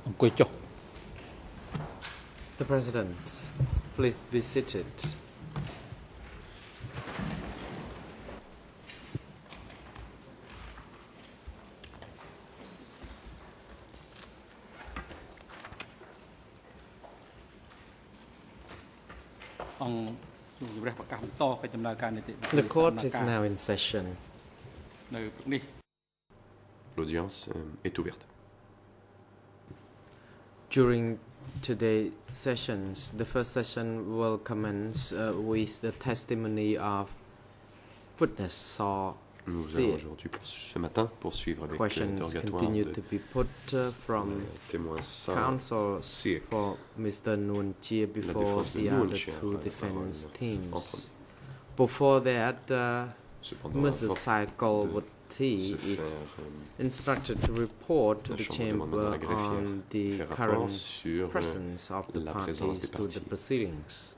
The President, please be seated. The court is now in session. L'audience est ouverte. During today's sessions, the first session will commence with the testimony of witness Saw Nous allons aujourd'hui, ce matin, poursuivre avec l'interrogatoire continue de to be put from témoin Saw counsel Siek. for Mr. Nuon Chea before défense de the Nuon other Chea two aura la defense parole en teams. Before that, Cependant, Mrs. avant Saikol de Wati se is faire instructed to report to la the Chambre demande à chamber la greffière on the faire rapport current sur presence of the la présence parties des to the parties. proceedings.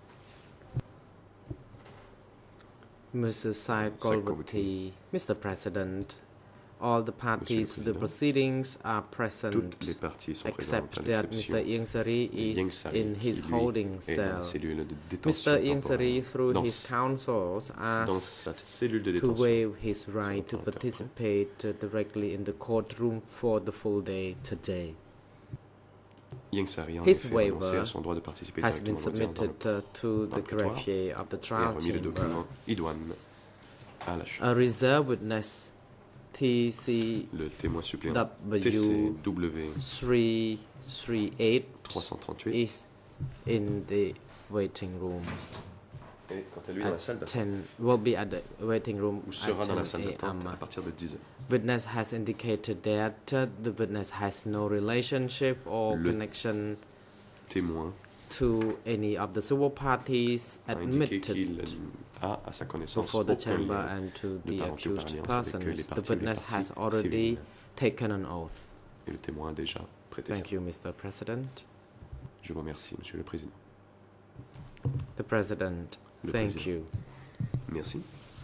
Mrs. Saikol Wati, Mr. President, all the parties to the proceedings are present, Toutes les parties sont présentes except à that l'exception Mr. Ieng Sary de Ieng is Sary, in qui, his lui, holding est dans cell. la cellule de détention Mr. Ieng Sary, temporaire. through Dans his counsels, Dans asked sa cellule de to détention. waive his right to Selon ton participate directly in the courtroom for the full day today. Ieng Sary, en His effet, a renoncé waiver à son droit de participer has been directement à l'audience submitted to the dans le prétoire greffier of the et a trial remis le chamber. document idoine à la Chambre. A reserve witness TCW Le témoin suppléant TCW 338 338 is in the waiting room et quant à lui dans la salle at d'attente 10 will be at the waiting room ou at sera dans la 10 salle d'attente à a.m. partir de 10 heures. Witness has indicated that the witness has no relationship or Le connection Témoin to any of the civil parties a indiqué qu'il admitted a à sa connaissance before the aucun chamber lien and to de the parenté ou par accused alliance avec les persons. The parties ou les witness parties has already civiles. taken an oath. Et le témoin a déjà prêté Thank serment. you, Mr. President. Je vous remercie, Monsieur le Président. The President, Le thank Président. you. Merci.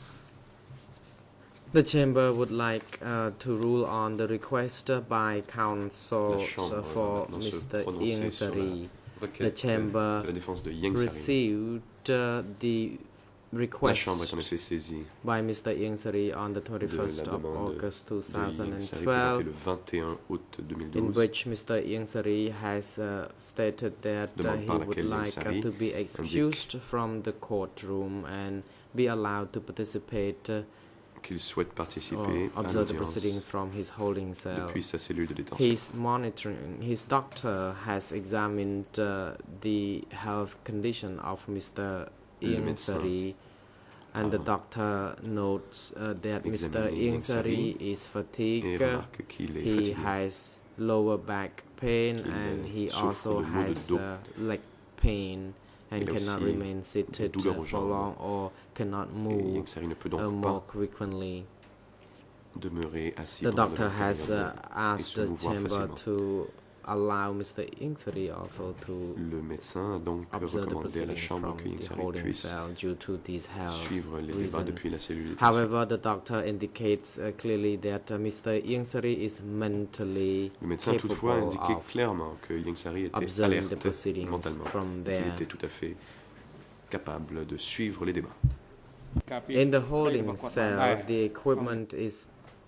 The Chamber would like to rule on the request by counsel La Chambre for va se Mr. prononcer Ieng sur la Sary. requête The Chamber de la défense de Ieng Sary. Received the La request Chambre est en effet saisie by Mr. Ieng Sary on the de 21st la of demande August de Ieng Sary présentée 2012, le 21 août in 2012, which Mr. Ieng Sary has stated that Demande he par would laquelle Ieng like Sary to be excused from the courtroom and be allowed to participate qu'il souhaite or participer à observe the l'audience proceedings from his holding cell. depuis sa cellule de détention. His doctor has examined the health condition of Mr. Le Ieng médecin Sary, and the a doctor notes that Mr. examiné Ieng Ieng Sary Sary is Et fatigued. remarque qu'il est He fatigué. has lower back pain Qu'il and he souffre also de maux de has dos. leg pain and Il a cannot aussi remain seated douleurs aux for jambes. long or cannot Et move Ieng Sary ne peut donc more pas frequently. demeurer assis The pendant de doctor longues has périodes et asked se the mouvoir chamber facilement. to allow Mr. Ieng Sary also to Le médecin a donc observe the recommandé à la proceedings Chambre from que Ieng the Sary holding puisse cell due to these health suivre les débats reasons. depuis la cellule de détention. However, the doctor indicates clearly that Mr. Ieng Sary is mentally Le médecin toutefois a capable indiqué of clairement que Ieng Sary était observing the alerte proceedings mentalement, from qu'il there. était tout à fait capable de suivre les débats. In the holding cell, the equipment is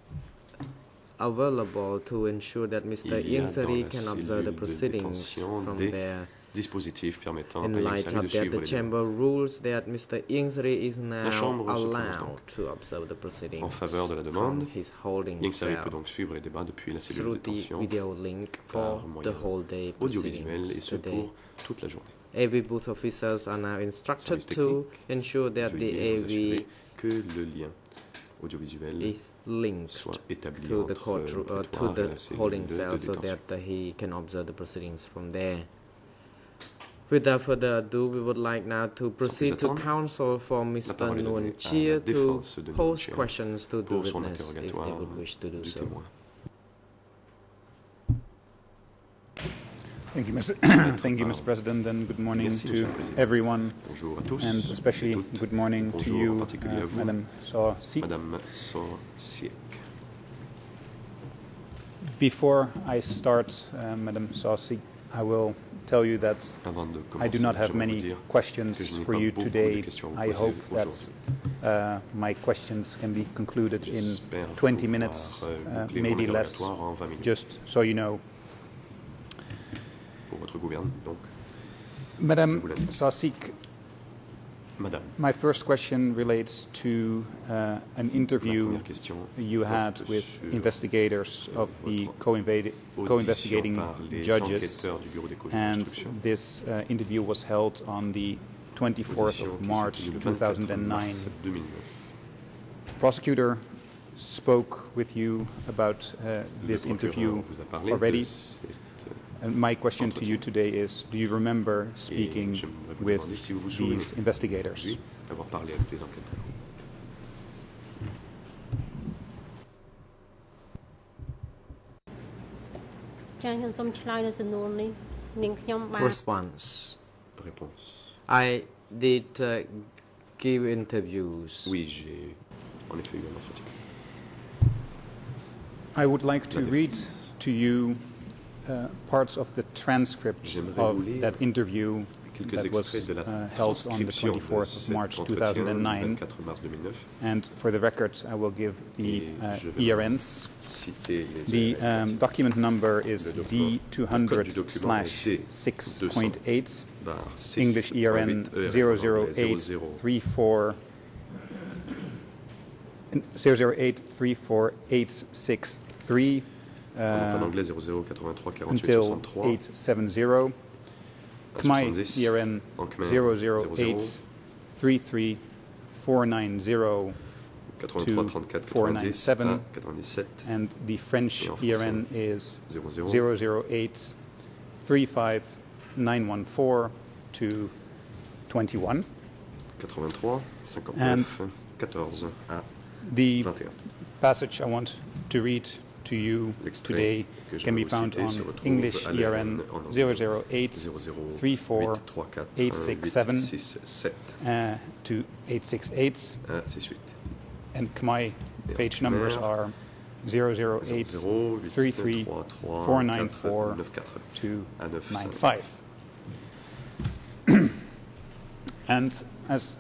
available to ensure that Mr. Il y a Ieng Sary dans la can observe the cellule de proceedings détention from des there. Dispositif permettant à In Ieng light Sary de of that, suivre the les débats. chamber rules that Mr. Ieng Sary is now Chambre se prononce allowed donc to observe the proceedings en faveur de la from demande. his holding Ieng Sary peut cell donc suivre les débats depuis la cellule through de the détention video link par for moyen the whole day audiovisuel et proceedings ce today. pour toute la journée. AV booth officers are now instructed Service to technique, ensure that the Veuillez vous assurer AV que le lien audiovisuel is linked soit établi to the entre le courtroom to prétoire et the la cellule holding de cell so détention. that he can observe the proceedings from there. Without further ado, we would like now to proceed to attendre, counsel for Mr. parole est Nuon donnée à Chea la to défense de Nuon pose Chea questions to the pour son witness if they interrogatoire would wish to do du so. témoin. Thank you, thank you, Mr. President, and good morning Merci, to Monsieur le Président. everyone, Bonjour à tous, and et especially toutes. good morning to Bonjour en you, particulier à vous, Madam Saw Siek. Madame Saw Siek. Before I start, Madam Sasik, I will tell you that I do not have many questions for you today. I hope that my questions can be concluded in 20 minutes, maybe less, just so you know. Madam Sasik, my first question relates to an interview you had with investigators of the co-investigating judges, and this interview was held on the 24th of March 2009. The prosecutor spoke with you about this interview already. And my question to you today is, do you remember speaking with these investigators? Response. I did give interviews. Oui, j'ai en effet eu un entretien. I would like to read to you parts of the transcript of that interview that was held on the 24th of March 2009. And for the record, I will give the ERNs. The document number is D200/6.8, English ERN 008348663. Until 870, Khmer ERN 00833490247, and the French ERN is 00835914221. And the passage I want to read to you today can be found on English ERN 008348667 to 868, and Khmer page numbers are 00833494295. And as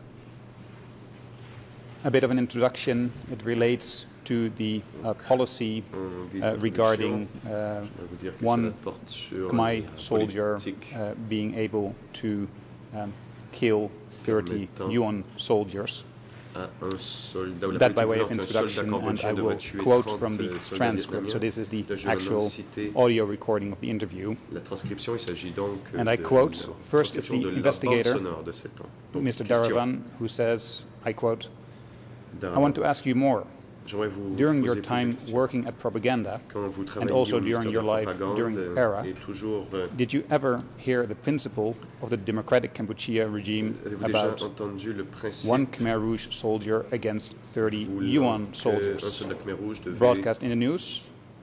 a bit of an introduction, it relates to the policy regarding one Khmer soldier being able to kill 30 Yuan soldiers. That by way of introduction, and I will quote from the transcript. So this is the actual audio recording of the interview. And I quote, first it's the investigator, Mr. Daravan, who says, I quote, "I want to ask you more. During your time working at propaganda, and also during your life during the era, did you ever hear the principle of the Democratic Kampuchea regime about one Khmer Rouge soldier against 30 Yuan soldiers broadcast in the news?"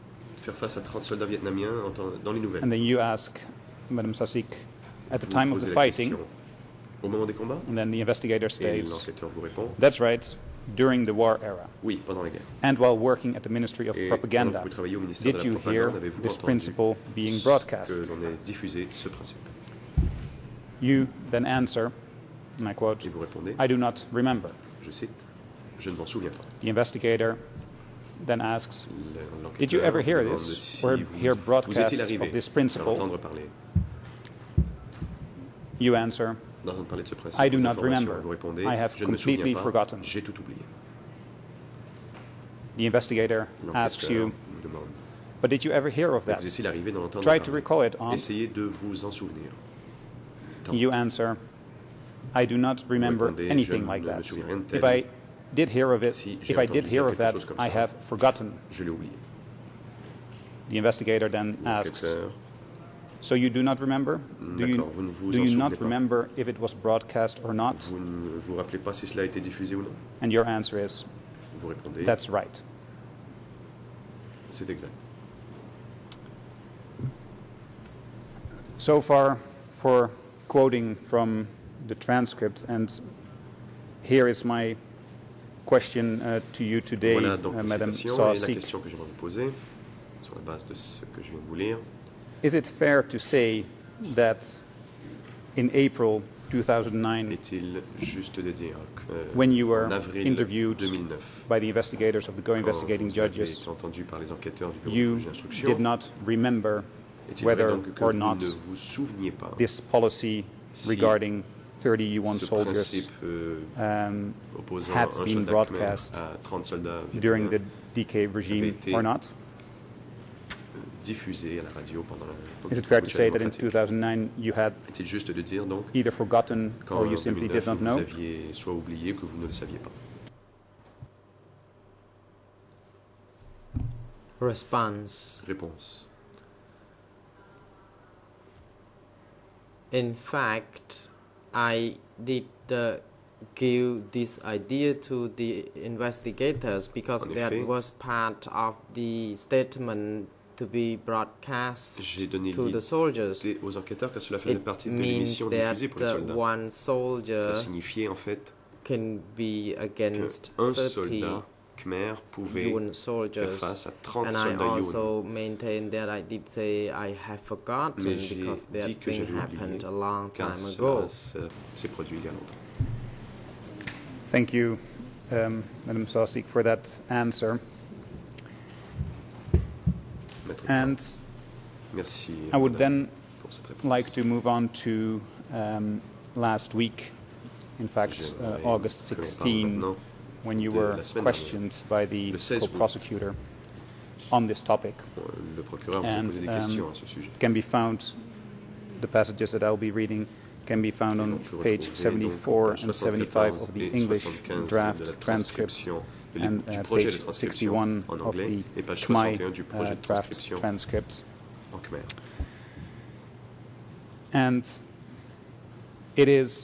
And then you ask, Madam Sasik, at the time of the fighting, and then the investigator states, "That's right. During the war era." Oui, pendant la guerre. And while working at the Ministry of Propaganda, did you hear this principle being broadcast? You then answer, and I quote, "I do not remember." Je cite, "Je ne m'en souviens pas." The investigator then asks, "Did you ever hear this or hear broadcasts of this principle?" You answer, "I do not remember. I have completely forgotten." The investigator asks you, "But did you ever hear of that? Try to recall it, Aunt." You answer, "I do not remember anything like that. If I did hear of it, that, I have forgotten." The investigator then asks, "So you do not remember? Do you not remember if it was broadcast or not?" And your answer is, "That's right." C'est exact. So far for quoting from the transcript, and here is my question to you today, Voilà donc Madame citation et la Sasik. question que je vais vous poser. sur la base de ce que je viens de vous lire, is it fair to say that in April 2009, est-il juste de dire when you were qu'en avril interviewed 2009, by the investigators of the Go quand Investigating vous avez Judges, été entendu par les enquêteurs du bureau you de juge d'instruction, did not remember est-il vrai whether donc que or vous not ne vous souveniez pas this policy si regarding 30 U1 ce soldiers principe opposant had un been soldat khmer broadcast à 30 soldats during vietnamiens the DK regime été or not? diffusé à la radio pendant la Is it fair to Kampuchea say that in démocratique. 2009 you had Est-il juste de dire donc either forgotten qu'en or you simply 2009 did not vous know? aviez soit oublié que vous ne le saviez pas? Response. Réponse. In fact, I did give this idea to the investigators because En that effet, was part of the statement to be broadcast j'ai donné to the soldiers. l'idée aux enquêteurs car cela faisait It partie de means l'émission that diffusée pour les soldats. one soldier Ça signifiait en fait can be against qu'un 30 soldat khmer pouvait UN faire soldiers. face à 30 And I soldats Yun. also maintain that I did say I have forgotten Mais j'ai because dit that que thing j'avais happened oublié a long car time cela ago. s'est produit il y a longtemps. Thank you, Madam Sosik, for that answer. Maître And Clark, merci I would madame, then pour cette réponse. like to move on to last week, in fact, J'aimerais August que l'on parle 16, maintenant when you de were la semaine questioned by the Le 16 août. co-prosecutor on this topic. Le procureur m'a And, posé des questions à ce sujet. It can be found, the passages that I'll be reading can be found on page 74 and 75 of the English draft transcripts and page 61 en of anglais the et page Khmer 61 du projet de draft transcription transcripts. en khmer. And it is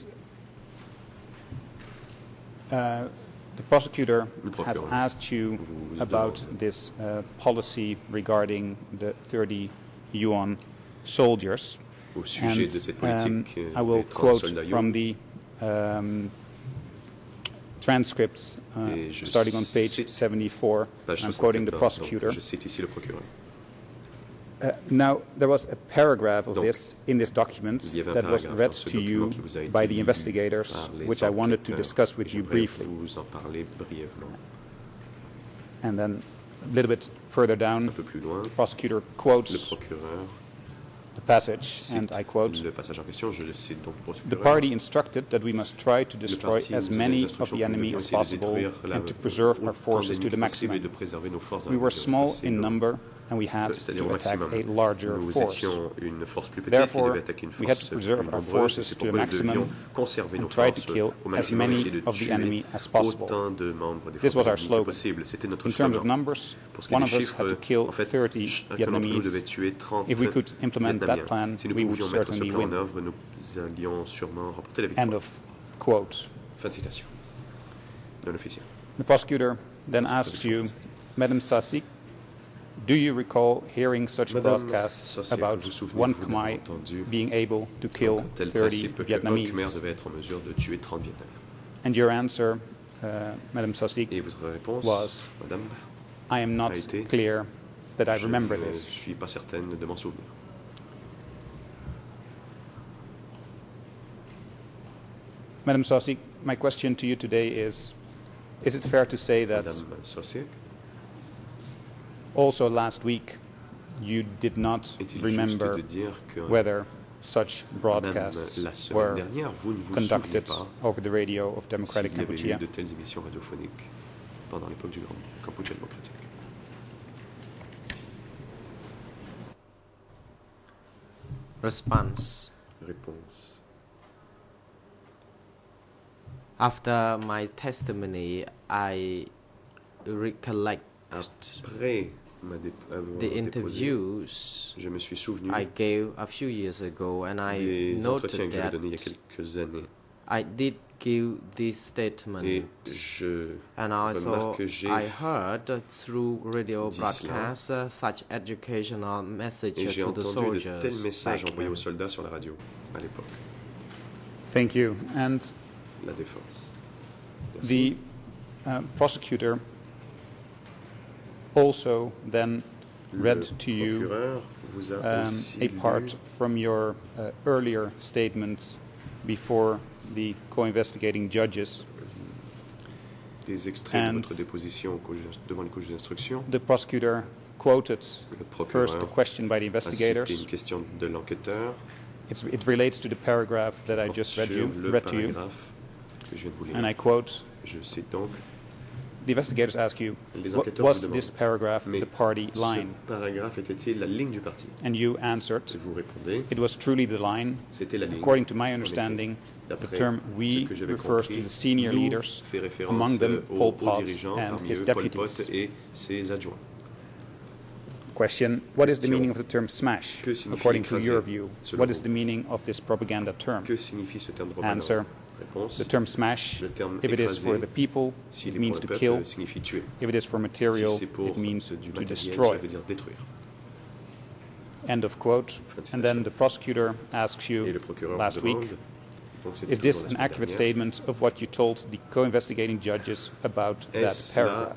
the prosecutor has asked you about this policy regarding the 30 Yuan soldiers. Au sujet de cette politique I will des 30 quote soldats from Yun, the transcripts Et je starting on page cite 74. page I'm quoting the 74, prosecutor. donc je cite ici le procureur. Now, there was a paragraph of Donc, this in this document il y avait un that was paragraphe read dans ce to document you qui vous a été by the lu investigators, par les which I wanted to enquêteurs. discuss with you J'aimerais briefly. vous en parler brièvement. And then a little bit further down, Un peu plus loin, the prosecutor le quotes procureur the passage, cite and I quote, le passage en question, je le cite donc pour "The party instructed that we must try to destroy parti as nous a many des of instructions the que nous enemy devions as essayer de possible détruire and to preserve our autant forces to the d'ennemis possible et maximum. de préserver nos forces dans We la were mesure du small possible. in number and we had C'est-à-dire to au attack maximum. a larger Nous force. étions une force plus petite Therefore, qui devait attaquer une we had force to preserve plus our nombreuse. forces C'est to the pourquoi nous devions maximum conserver nos and try to forces kill au as maximum, many essayer de of the tuer enemy as possible. autant de membres des This forces was our ennemies que slogan. possible. C'était notre In terms of slogan. numbers, Pour ce qui est one des of us had to chiffres, kill en fait, 30 chacun d'entre nous devait Vietnamese. tuer 30 If we could implement that Vietnamiens. plan, Si nous we would pouvions mettre ce certainly plan en win." œuvre, nous allions sûrement remporter la End victoire. of quote. Fin de citation d'un officier. The prosecutor then asks you, Madam Sasik, do you recall hearing such Madame broadcasts Sasik, about vous souvenez-vous one d'avoir Khmer entendu being able to kill tel 30 principe qu'un Khmer Vietnamese? devait être en mesure de tuer 30 Vietnamiens. And your answer, Madam Sasik, Et votre réponse, was, madame, I am not a été, clear that I je remember ne this. suis pas certaine de m'en souvenir. Madam Sasik, my question to you today is it fair to say that Madame Sosik, also last week you did not est-il remember juste de dire que whether such même broadcasts la semaine were dernière, vous ne vous souvenez conducted pas over the radio of Democratic s'il y avait eu Kampuchea? de telles émissions radiophoniques pendant l'époque du Grand Kampuchea démocratique. Response. Réponse. After my testimony, I recollect Après avoir the déposé, interviews je me suis souvenu I gave a few years ago, and I des entretiens noted que j'avais that donnés il y a quelques années. I did give this statement, Et je and also remarque que j'ai I heard through radio dit cela. broadcasts such educational Et messages j'ai to the entendu de tels soldiers. messages back envoyés then. aux soldats sur la radio à l'époque. Thank you. And La défense. the prosecutor also then read to you a part from your earlier statements before the co-investigating judges. Des extraits de votre déposition devant le juge d'instruction. The prosecutor quoted first the question by the investigators. Une question de l'enquêteur. It relates to the paragraph that I just read to you. And I quote, je cite donc, the investigators ask you, was this paragraph the party line? Ce paragraphe était-il la ligne du parti? And you answered, vous répondez, it was truly the line. La ligne. According to my understanding, the term "we" refers to the senior leaders, among them Pol Pot and his deputies. Et ses adjoints. Question, what is the meaning of the term smash, according to your view? What is the meaning of this propaganda term? Que signifie ce terme de propagande? Answer, the term smash, if it is for the people, it means to kill. If it is for material, it means to destroy. End of quote. And then the prosecutor asks you last week, is this an accurate statement of what you told the co-investigating judges about that paragraph?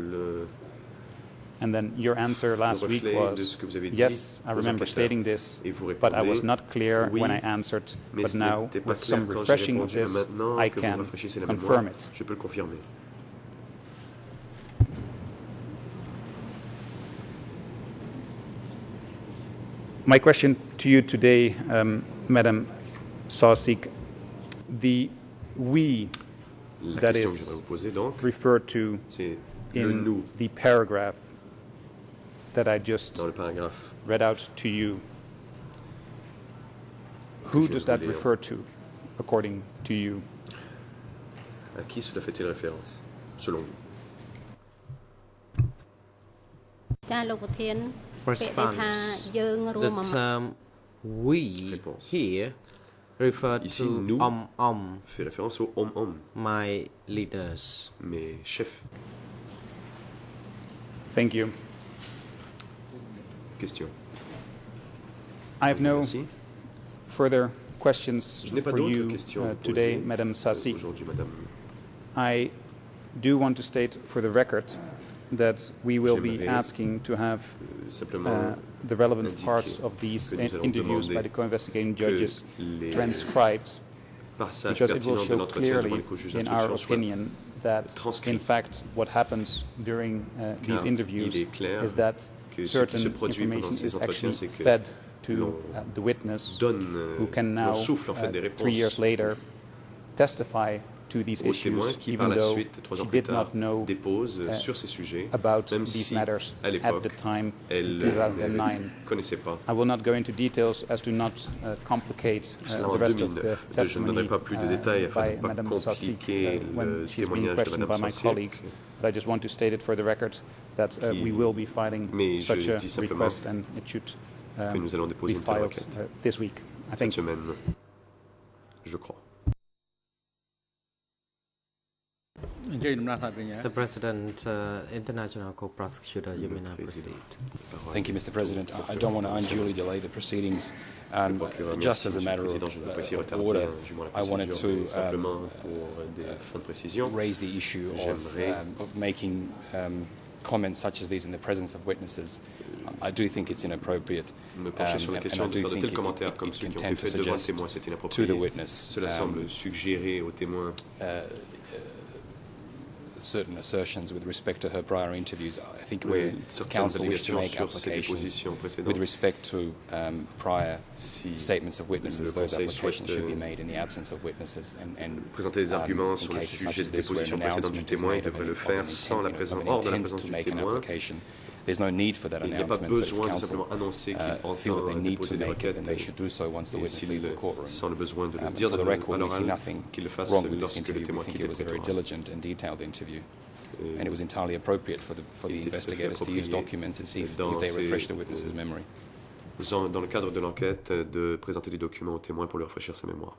And then your answer last week was, yes, I remember stating this, but I was not clear when I answered, but now, with some refreshing of this, I can confirm it. My question to you today, Madam Sosik, the "we" that is referred to in the paragraph that I just read out to you, who does that refer to, according to you? À qui cela fait-il référence, selon vous? Response. The term "we" here referred Ici, to nous fait référence aux my leaders, mes chefs. Thank you. Question. I have no further questions for you today, Madame Sassi. I do want to state for the record that we will be asking to have the relevant parts of these interviews by the co-investigating judges transcribed, because it will show clearly, in our opinion, that in fact what happens during these interviews is that certain information is actually fed to the witness, who can now, 3 years later, testify to these issues, even though she did not know about these matters at the time in 2009. I will not go into details as to not complicate the rest of the testimony by Madame Sosik when she is being questioned by my colleagues, but I just want to state it for the record that we will be filing such a request, and it should be filed this week, I think. Je crois. The President, International Co-Prosecutor, you may now proceed. Thank you, Mr. President. I don't want to unduly delay the proceedings. Just as a matter of order, I wanted to raise the issue of making comments such as these in the presence of witnesses. I do think it's inappropriate, and I do think it can tend to suggest to the witness certain assertions with respect to her prior interviews. I think where counsel wished to make applications with respect to prior statements of witnesses, those applications should be made in the absence of witnesses, and présenter des arguments sur le sujet des dépositions précédentes du témoin, ils devraient le faire sans la présence, hors de la présence du témoin. There's no need for that Il n'y a pas announcement, besoin but de if simplement annoncer qu'ils counsel feel that they entendent need déposer to des make it, then requêtes, they should do so once the witness leaves the courtroom. sans le besoin de le For dire the record, à we see l'oral, nothing qu'ils le fassent wrong with this lorsque le interview. We témoin think quitte it le was a very prétoire. diligent and detailed interview, and it was entirely appropriate for the investigators to use documents and see if they refresh the witness's memory. Dans le cadre de l'enquête, de présenter des documents au témoin pour lui rafraîchir sa mémoire.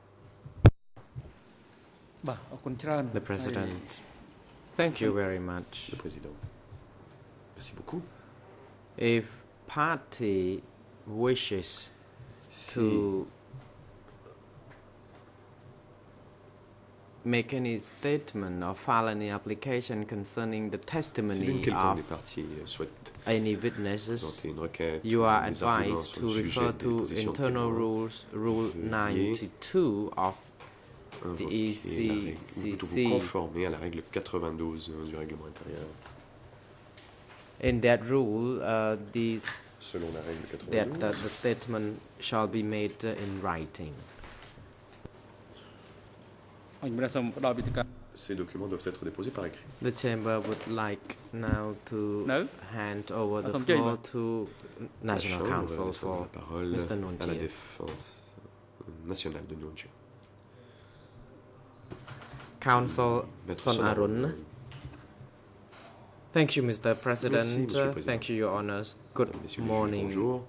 The President, thank you very much. Le Président. Merci beaucoup. If party wishes to make any statement or file any application concerning the testimony of any witnesses, you are advised to refer to Internal Rules, Rule 92 of the ECCC. In that rule, the statement shall be made in writing. Ces documents doivent être déposés par écrit. The chamber would like now to hand over the floor to National Council for Mr. à la défense nationale de Nuon Chea. Council Son Arun. Thank you, Mr. President. Merci, thank you, Your Honors. Good morning, bonjour.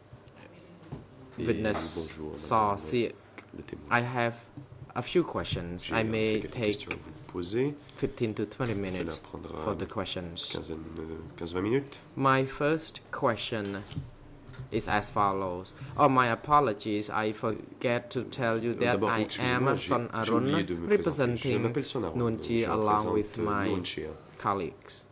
Witness Saw Siek. I have a few questions. I may take 15 to 20 minutes for the questions. 15-20 minutes. My first question is as follows. Oh, my apologies. I forget to tell you that I am Son Arun, representing Nuon Chea along with my colleagues.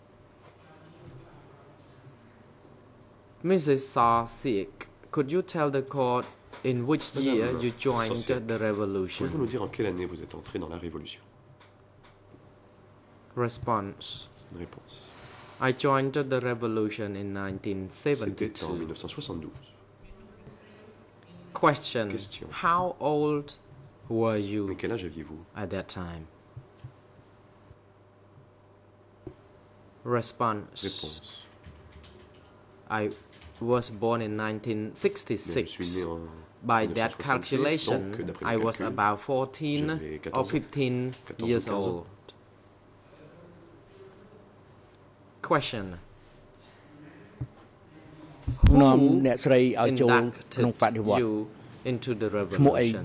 Mrs. Saw Siek, could you tell the court in which year you joined the revolution? Pouvez-vous nous dire en quelle année vous êtes entré dans la révolution? Response. Réponse. I joined the revolution in C'était en 1972. 1972. Question. How old were Mais you quel âge aviez-vous? at that time? Response. Réponse. I was born in Mais je suis 1966. né en By that 1966, calculation, donc, d'après I le was calcul, about 14 j'avais or 14 ans. 15 14 ou years 15 ans. old. Question. នាំ Who អ្នកស្រីឲ្យចូលក្នុងបដិ inducted វត្ត you into the Moi, revolution?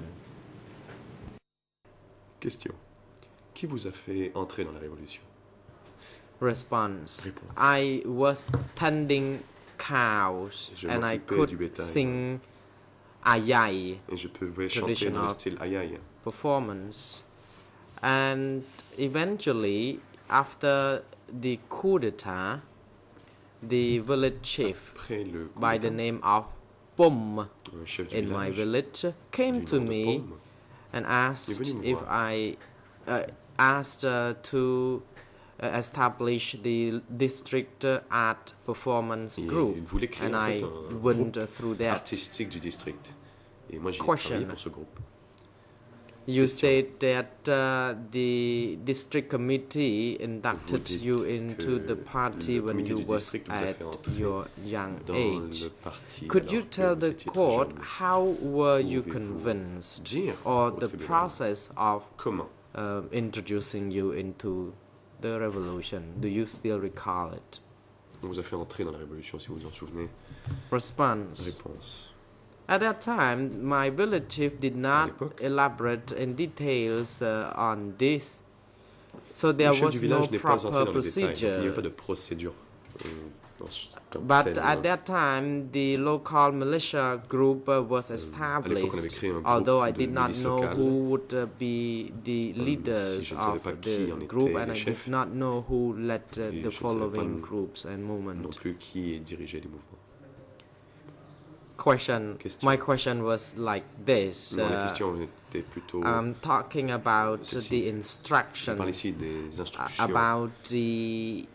Question. Qui vous a fait entrer dans la révolution? Response. Réponse. I was tending cows Je and I m'occupais could du bétail. sing ayai Et je pouvais chanter dans le Traditional. style aïe. performance. And eventually, after the coup d'etat, the village chief Après le coup by the d'État, name of Pum un chef du in my village village came du to nom de me Paume and est asked venu me if voir. I asked to establish the district art performance Et group, il voulait créer and en I fait un went groupe through that. artistique du district. Et moi j'ai Question. travaillé pour ce groupe. You Question. said that the district committee inducted dites you into que the party le when comité you du was district vous a at fait entrer your young Dans age. le parti, Could you alors que tell vous the étiez très court jeune. how were you Pouvez-vous convinced, dire or au the tribunal process of Comment introducing you into the revolution? Do you still recall it? on vous a fait entrer dans la révolution, si vous vous en souvenez? Response. Réponse. At that time, my village chief did not l'époque, elaborate in details on this, so there Le chef was du no village n'est pas entré proper dans les détails, donc il n'y avait procedure. pas de procédure. But at that time, the local militia group was on avait established, créé un groupe although I de did not milices know locales. who would be the leaders si je ne savais of pas qui en the étaient group, les and I chefs. did not know who led Et je ne the savais following pas groups and non movements. plus qui dirigeait les mouvements. Question. Question. My question was like this. Non, la question était plutôt... I'm talking about Ceci. the On instruction parle ici des instructions about the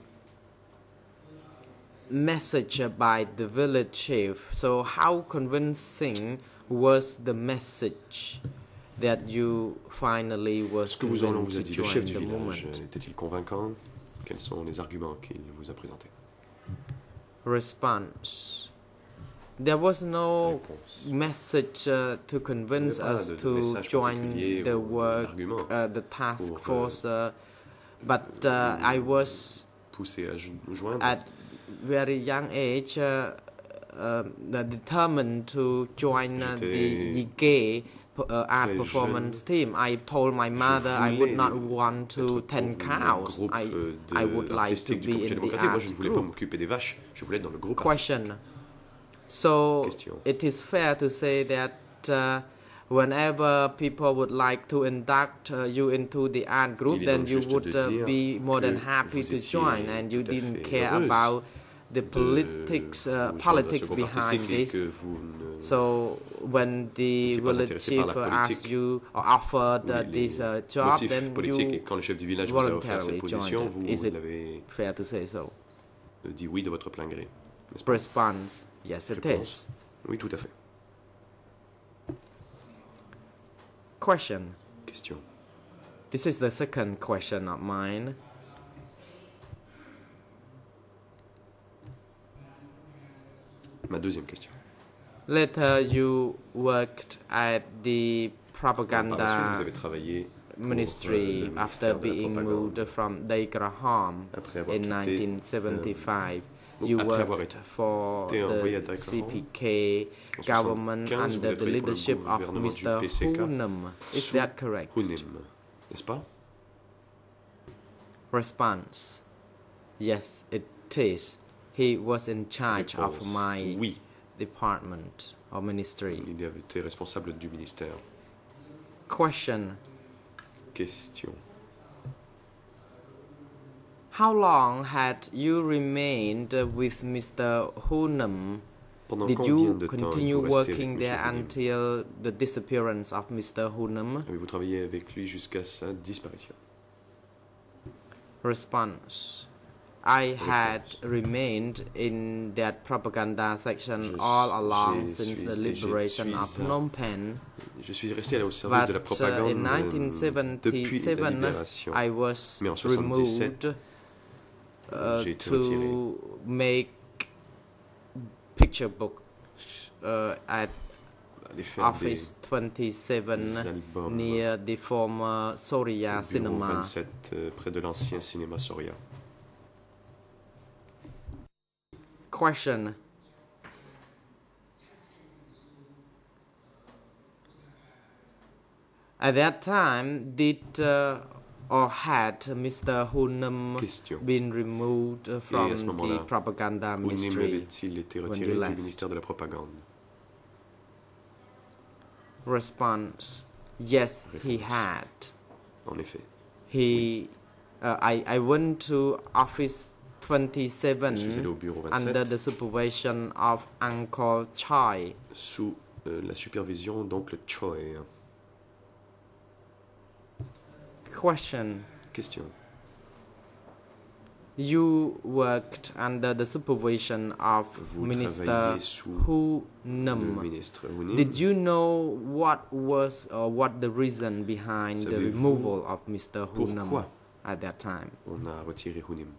message by the village chief. So how convincing was the message that you finally was Ce que vous en vous convinced a to dit le chef join du the village movement? était-il convaincant? Quels sont les arguments qu'il vous a présentés? Response. There was no Réponse. message to convince Il n'y avait pas us de to message join particulier the ou work, d'argument the task pour, force, but I was Poussé à joindre at very young age determined to join the J'étais Yige art très performance team. I told my mother I would voulais not want to être tend pour le cows. groupe I would like to artistique du be Comité in the démocratique. Moi, art je ne voulais pas group. m'occuper des vaches, je voulais être dans le groupe Question. artistique. So Question. it is fair to say that whenever people would like to induct you into the art group, then you would be more than happy to join, and you didn't care about the politics behind this. So when the village chief asked you or offered this job, then you voluntarily joined. Is it fair to say so? Dit oui de votre plein gré. Response: yes, it is. Oui, tout à fait. Question. Question. This is the second question of mine. Ma deuxième question. Later, you worked at the propaganda ministry after being moved from Daigraham in 1975. You worked for the CPK government under the leadership of Mr. Hunem. Is that correct? Hunem, n'est-ce pas? Response: yes, it is. He was in charge of my department or ministry. Il avait été responsable du ministère. Question. Question. How long had you remained with Mr. Hunem? Did you continue working there until the disappearance of Mr. Hunem? Avez-vous travaillé avec lui jusqu'à sa disparition? Response: I had remained in that propaganda section all along since the liberation of Phnom Penh. Je suis resté au service de la propagande in 1977, I was removed to make picture books at Office 27 near the former Soria Cinema. 27 près de l'ancien cinéma Soria. Question. At that time, did or had Mr. Hunem been removed from the propaganda ministry when you left? Du ministère de la propagande? Response: yes, he had. En effet. I went to Office 27 under the supervision of Uncle Choi. Sous la supervision d'Oncle Choi. Question. Question. You worked under the supervision of Minister Hunem. Did you know what was or what the reason behind the removal of Mr. Hunem at that time? On a retiré Hunem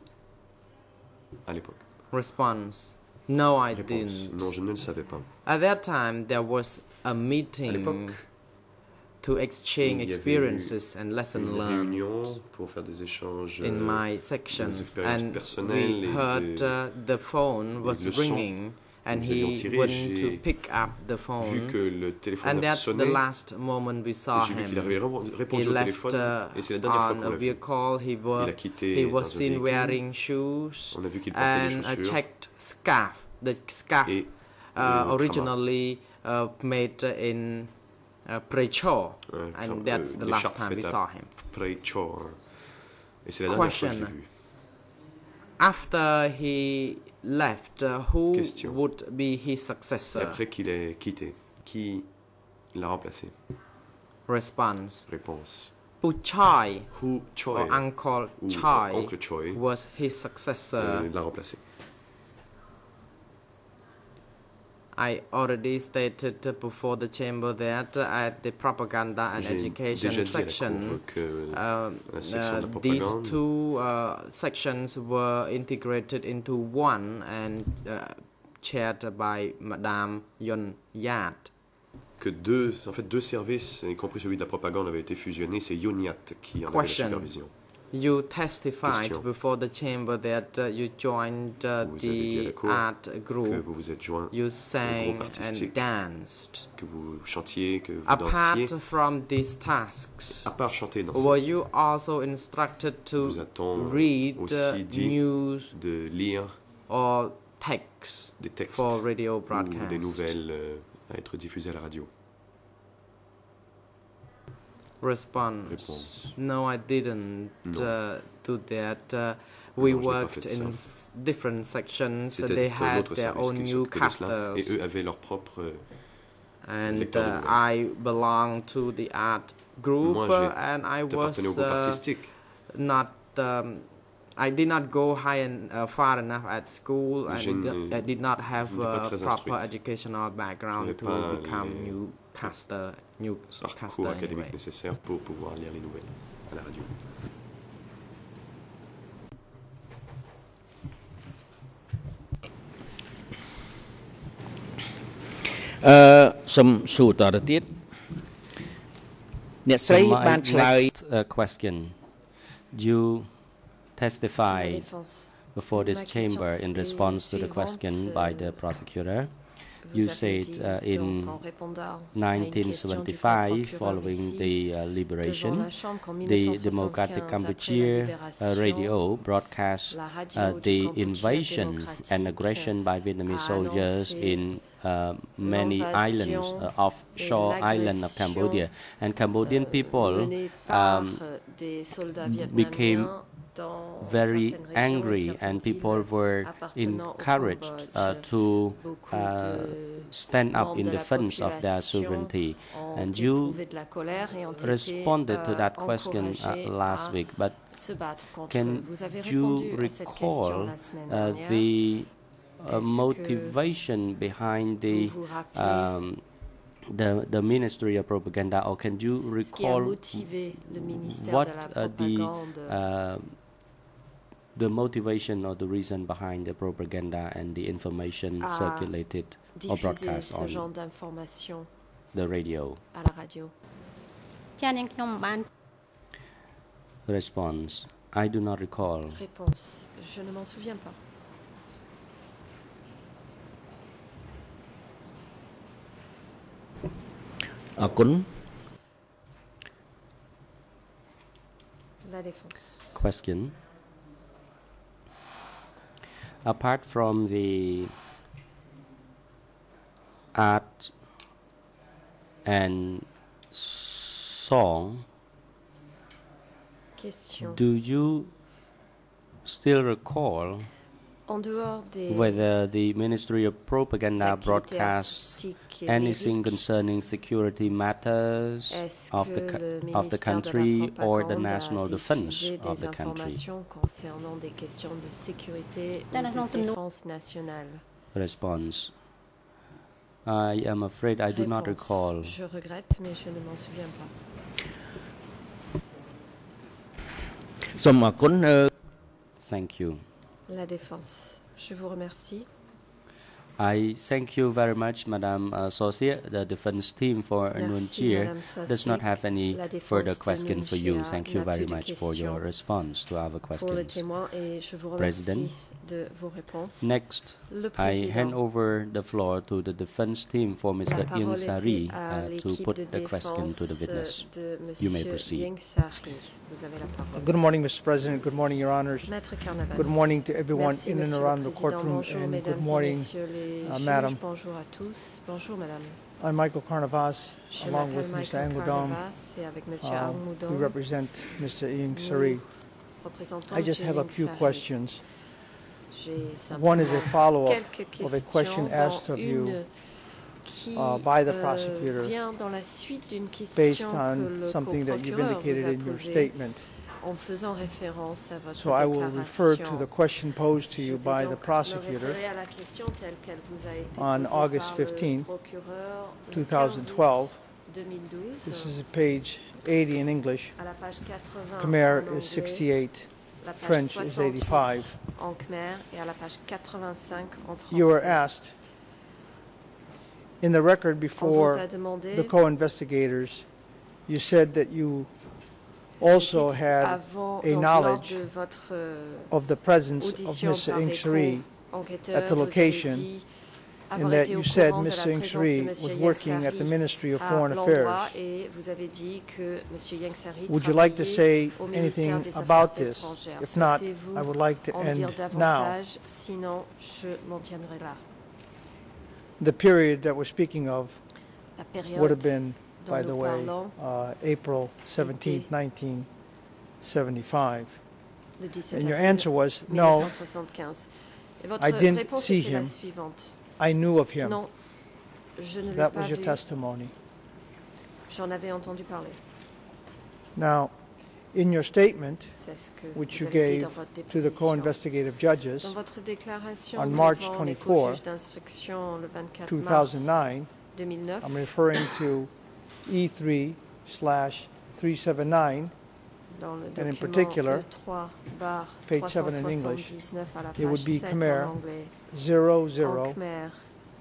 à l'époque. Response: no, I didn't. Non, je ne le savais pas. At that time, there was a meeting to exchange experiences and lessons learned pour faire des échanges in my section, and we heard the phone was ringing, and he went to pick up the phone, and that's the last moment we saw him. He left on a vehicle. He was seen wearing shoes and a checked scarf. The scarf originally made in Precho, and that's the last time we saw him. Question. After he left, who would be his successor? Après qu'il ait quitté, qui l'a remplacé? Response. Réponse. Hu Choi, or Uncle Choi, was his successor. L'a remplacé. I already stated before the chamber that at the propaganda and education section, these two sections were integrated into one and chaired by Madame Yon Yat. Que deux services, y compris celui de la propagande, avaient été fusionnés. C'est Yon Yat qui en avait la supervision. You testified before the chamber that you joined the art group. You sang and danced. Que vous chantiez, que vous dansiez. Apart from these tasks, à part chanter et danser, were you also instructed to read news, de lire, or texts des textes for radio broadcast? Ou des nouvelles à être diffusées à la radio? Response. No, I didn't do that. We worked in different sections. They had their own newscasters. Et eux avaient leur propre and I belonged to the art group. And I was not. I did not go far enough at school. I did not have a proper educational background to become newscaster académique nécessaire pour pouvoir lire les nouvelles à la radio. My question. You testified before this chamber in response to the question by the prosecutor. You said in 1975, following the liberation, the Democratic Cambodia radio broadcast the invasion and aggression by Vietnamese soldiers in many islands, offshore island of Cambodia, and Cambodian people became very angry, and people were encouraged to stand up in defense of their sovereignty. And you responded to that question last week, but can you recall the motivation behind the Ministry of Propaganda, or can you recall what the motivation or the reason behind the propaganda and the information circulated or broadcast on the radio? Response: I do not recall. Réponse: Je ne m'en souviens pas. La défense. Question: apart from the art and song, do you still recall whether the Ministry of Propaganda broadcasts anything concerning security matters of the country or the national defense of the country? Response: I am afraid I do not recall. Je regrette, mais je ne m'en souviens pas. Thank you. La défense. Je vous remercie. I thank you very much, Madame Sosia. The defense team for Nguyen Chir does not have any further question for you. Thank you very much for your response to our questions. President, next, I hand over the floor to the defense team for Mr. Ieng Sary to put the question to the witness. You may proceed. Good morning, Mr. President. Good morning, Your Honors. Good morning to everyone in and around the courtroom, and good morning, Madam. I'm Michael Carnavas, along with Mr. Angudong. We represent Mr. Ieng Sary. I just have a few questions. One is a follow-up of a question asked of you by the prosecutor based on something that you've indicated in your statement. So I will refer to the question posed to you by the prosecutor on August 15, 2012. This is page 80 in English. Khmer is 68. French is 85. You were asked, in the record before the co-investigators, you said that you also had a knowledge of the presence of Mr. Ieng Sary at the location, and that you said Mr. Ieng Sary was working at the Ministry of Foreign Affairs. Would you like to say anything about this? If not, I would like to end now. The period that we're speaking of would have been by the way, April 17, 1975. And your answer was, no, I didn't see him. I knew of him. Non, je ne l'ai That pas was your vu. testimony. J'en avais entendu parler. Now, in your statement, C'est ce que which vous you avez dit gave dans votre to the déposition. co-investigative judges Dans votre déclaration on March devant les 24, co-juges d'instruction le 24 mars 2009, 2009, I'm referring to E3/379, dans le and in document particular, page 7 in English, 379 à la it would page be 7 Khmer en anglais, 0029 en Khmer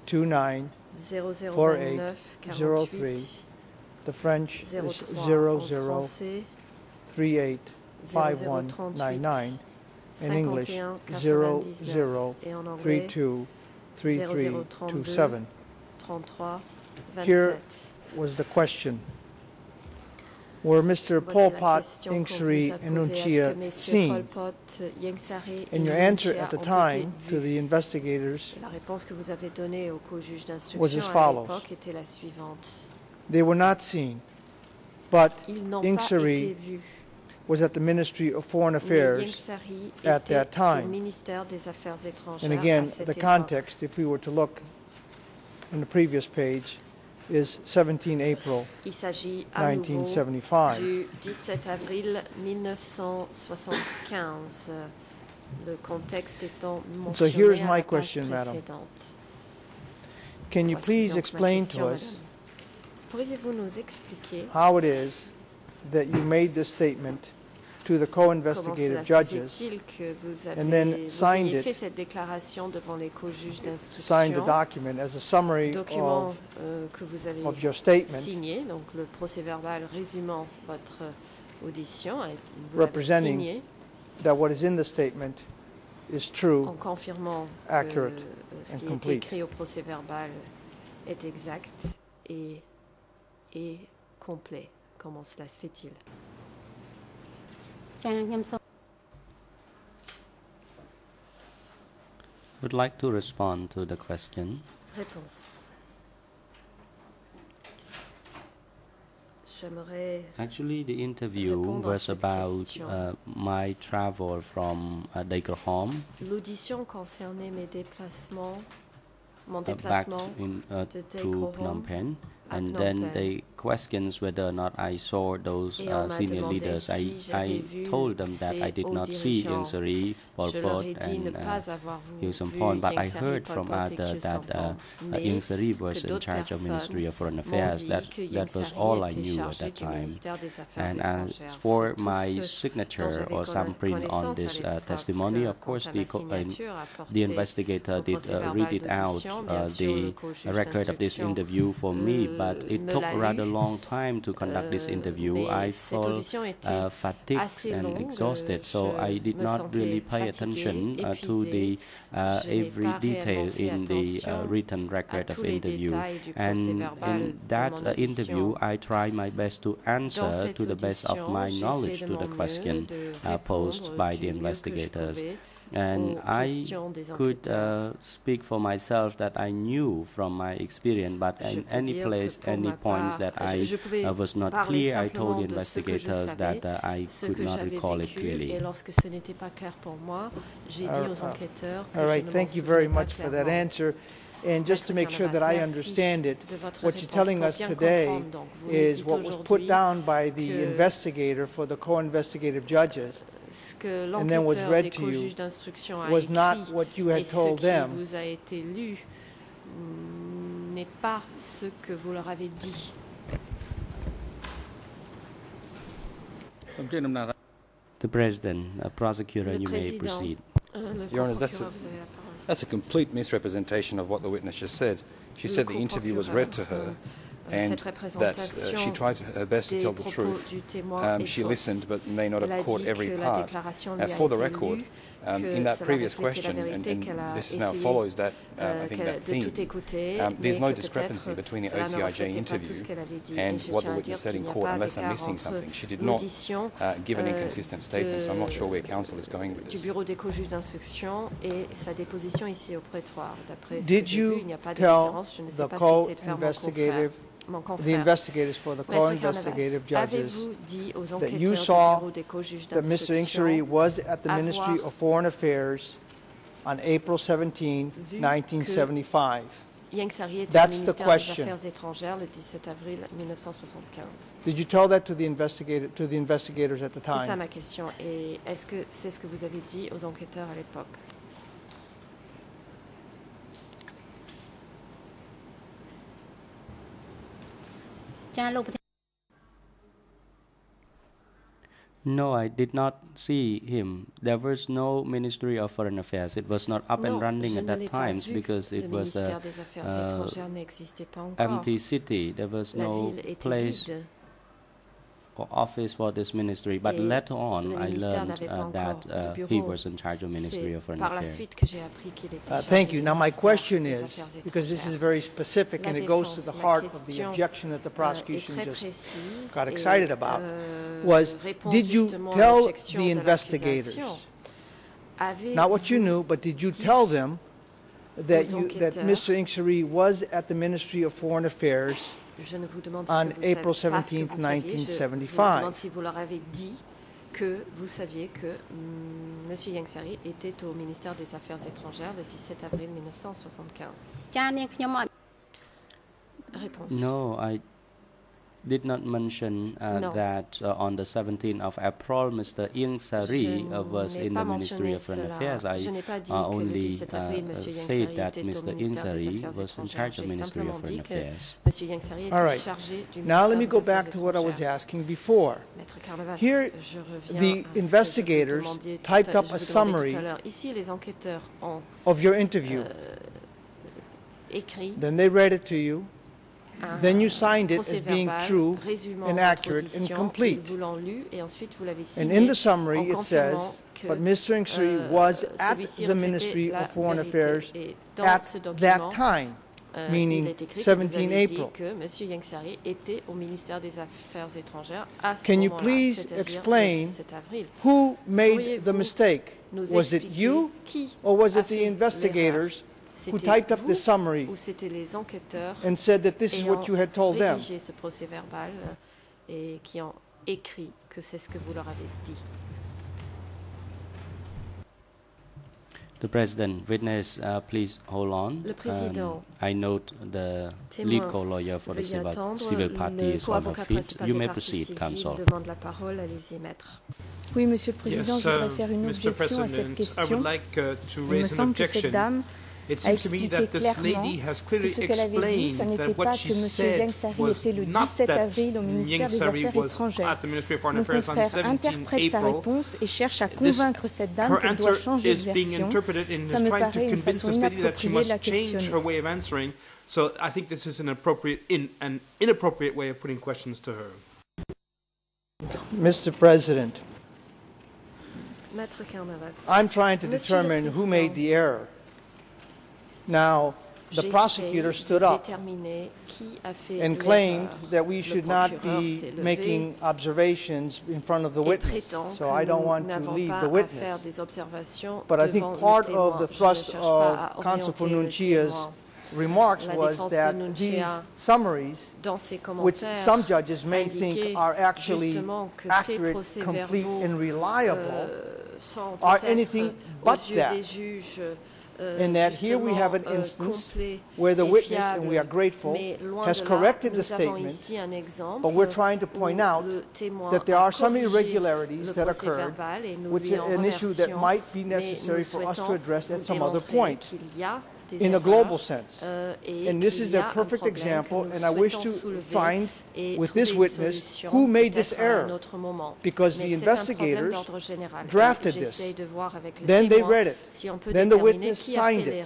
48 0029 03. The French is 03 en français 0038 5199. In English, 0032 et en anglais 00323327. 33 Here 27. was the question. Were Mr. Pol Pot, Ieng Sary, and Nuon Chea seen? And your answer at the time to the investigators La réponse que vous avez donnée au co-juge was d'instruction as à follows. l'époque était la suivante. They were not seen, but Ils n'ont Ieng pas Sary été vus. was at the Ministry of Foreign Mais Ieng Affairs Sary at était that au time. ministère des Affaires étrangères And again, à cette the époque. context, if we were to look in the previous page, is 17 April Il s'agit à nouveau 1975. du 17 avril 1975. Le contexte étant So mentionné here's à my la page question, madam. précédente. Can you Voici please donc ma explain question, to us madame. Pourriez-vous nous expliquer how it is that you made this statement to the comment co-investigative cela se judges, fait-il que and then vous signed ayez it, fait cette déclaration devant les co-juges signed the d'instruction, document as a summary document que vous avez of your statement, signé, donc le procès-verbal résumant votre audition, vous l'avez representing signé that what is in the statement is en true, confirmant que accurate, ce and qui est complete. écrit au procès-verbal est exact et complet. Comment cela se fait-il? ចាខ្ញុំសូម Would like to respond to the question. Réponse. J'aimerais Actually, the interview répondre à was cette about question. my travel from Daegerholm L'audition concernait mes déplacements, mon back déplacement to de Daegerholm Phnom Penh, à and Phnom then Penh. they questions whether or not I saw those Et on m'a senior demandé leaders. si j'avais I vu told them that ces I did hauts not see dirigeants. Ieng Sary, Pol Je leur Pot, ai dit ne and pas avoir Khieu vu Samphan, but I Ieng Sary, heard Pol from Pot et others Khieu that Samphan. Mais Ieng Sary was que in d'autres charge of Ministry of Foreign m'ont Affairs. dit que Ieng That was Sary all I était knew at chargé that du time. ministère des Affaires And étrangères. as for C'est tout my ce dont signature j'avais or some print on connaissance this à l'époque. testimony, of Quant course, à the, ma signature apportée the investigator au did procès-verbal read it out, d'audition, bien sûr, le the co-juge record of this d'instruction interview for me, but it me took l'a rather lu. long time to conduct this interview. Mais I cette felt audition était fatigued assez and longue. exhausted, so Je I did me not sentais really pay fatiguée, attention to épuisée. the Je n'ai every pas detail réellement fait in the attention written à record of tous les interview. détails du And procès-verbal in de that mon audition. interview, I try my best to Dans answer cette to the best of audition, my j'ai knowledge fait to de the mon question mieux de posed répondre by du the mieux que je investigators. pouvais And aux I questions des could enquêteurs. speak for myself that I knew from my experience, but Je in peux any dire place, que pour any ma points part, that I je pouvais was not parler clear, I told simplement the de ce que je investigators savais, that I ce could que not j'avais recall it vécu, clearly. et lorsque ce n'était pas clair pour moi, j'ai dit aux enquêteurs que All je right, ne m'en thank you very souvenais pas much for that clairement. answer. And just to make sure that I understand it, de votre what you're réponse. telling Pour us bien today comprendre, donc, vous me is dites what was put aujourd'hui down by the que investigator for the co-investigative judges ce que and then was l'enquêteur read des to you co-juges d'instruction a was écrit not what you et had ce told qui them. vous a été lu n'est pas ce que vous leur avez dit. The President, Prosecutor, Le you may président, proceed. le Your Honours, procureur, vous avez la parole. That's a complete misrepresentation of what the witness just said. She said the interview was read to her and that she tried her best to tell the truth. She listened but may not have caught every part. For the record, in that previous question, and this now follows that, I think that theme, there's no discrepancy between the OCIJ interview and what the witness said in court, unless I'm missing something. She did not give an inconsistent statement, so I'm not sure where counsel is going with du this. bureau des co-juges d'instruction et sa déposition ici au prétoire. D'après ce que Did j'ai vu, you il n'y a pas de tell différence. Je ne sais the pas ce qu'il essaie de faire mon confrère. co-investigative the investigators, for the co-investigative judges, that you saw that Mr. Ingsari was at the Ministry of Foreign Affairs on April 17, 1975. That's the question. Did you tell that to the investigators at the time? C'est ça ma question. Et est-ce que c'est ce que vous avez dit aux enquêteurs à l'époque? No, I did not see him. There was no Ministry of Foreign Affairs. It was not up and running at that time because it was an empty city. There was no place or office for this ministry. But later on, I learned that he was in charge of Ministry of Foreign Affairs. Thank you. Now my question is, because this is very specific and it goes to the heart of the objection that the prosecution just got excited about, was did you tell the investigators, not what you knew, but did you tell them that Mr. Ingsari was at the Ministry of Foreign Affairs on April 17, 1975? Si vous leur avez dit que vous saviez que M. Ingsari était au ministère des Affaires étrangères le 17 avril 1975. Réponse. No, I did not mention that on the 17th of April, Mr. Ingsari was in the Ministry of Foreign Affairs. I only said that Mr. Ingsari was in charge of Ministry of Foreign Affairs. All right. Now let me go back to what I was asking before. Here, the investigators typed up a summary of your interview. Then they read it to you. Then you signed it as being true and accurate and complete. And in the summary it says, but Mr. Ingsari was at the Ministry of Foreign Affairs at that time, meaning 17 April. Can you please explain who made the mistake? Was it you or was it the investigators who typed up the summary and said that this is what you had told them? Ce procès-verbal et qui ont écrit que c'est ce que vous leur avez dit. The President, witness, please hold on. Le Président, I note the lead co-lawyer for the civil party is on her feet. You may proceed, counsel. Demande la parole, allez-y, maître. Oui, Monsieur le Président, je voudrais faire une objection à cette question. Il me semble que cette dame a expliqué clairement que ce qu'elle avait dit, ce n'était pas que M. Ingsari était le 17 avril au ministère des Affaires étrangères. Mon confrère interprète sa réponse et cherche à convaincre cette dame qu'elle doit changer de version. Ça me paraît une façon inappropriée de la questionner. So I think this is an inappropriate way of putting questions to her. Mr. President, I'm trying to determine who made the error. Now, the prosecutor stood up and claimed that we should not be making observations in front of the witness. So I don't want to lead the witness. But I think part of the thrust of Counsel for Nuncia's remarks was that these summaries, which some judges may think are actually accurate, complete, and reliable, are anything but that. And that here we have an instance where the witness, and we are grateful, has corrected the statement, but we're trying to point out that there are some irregularities that occurred, which is an issue that might be necessary for us to address at some other point in a global sense. And this is a perfect example, and I wish to find with this witness who made this error, because the investigators drafted this. Then they read it. Then the witness signed it.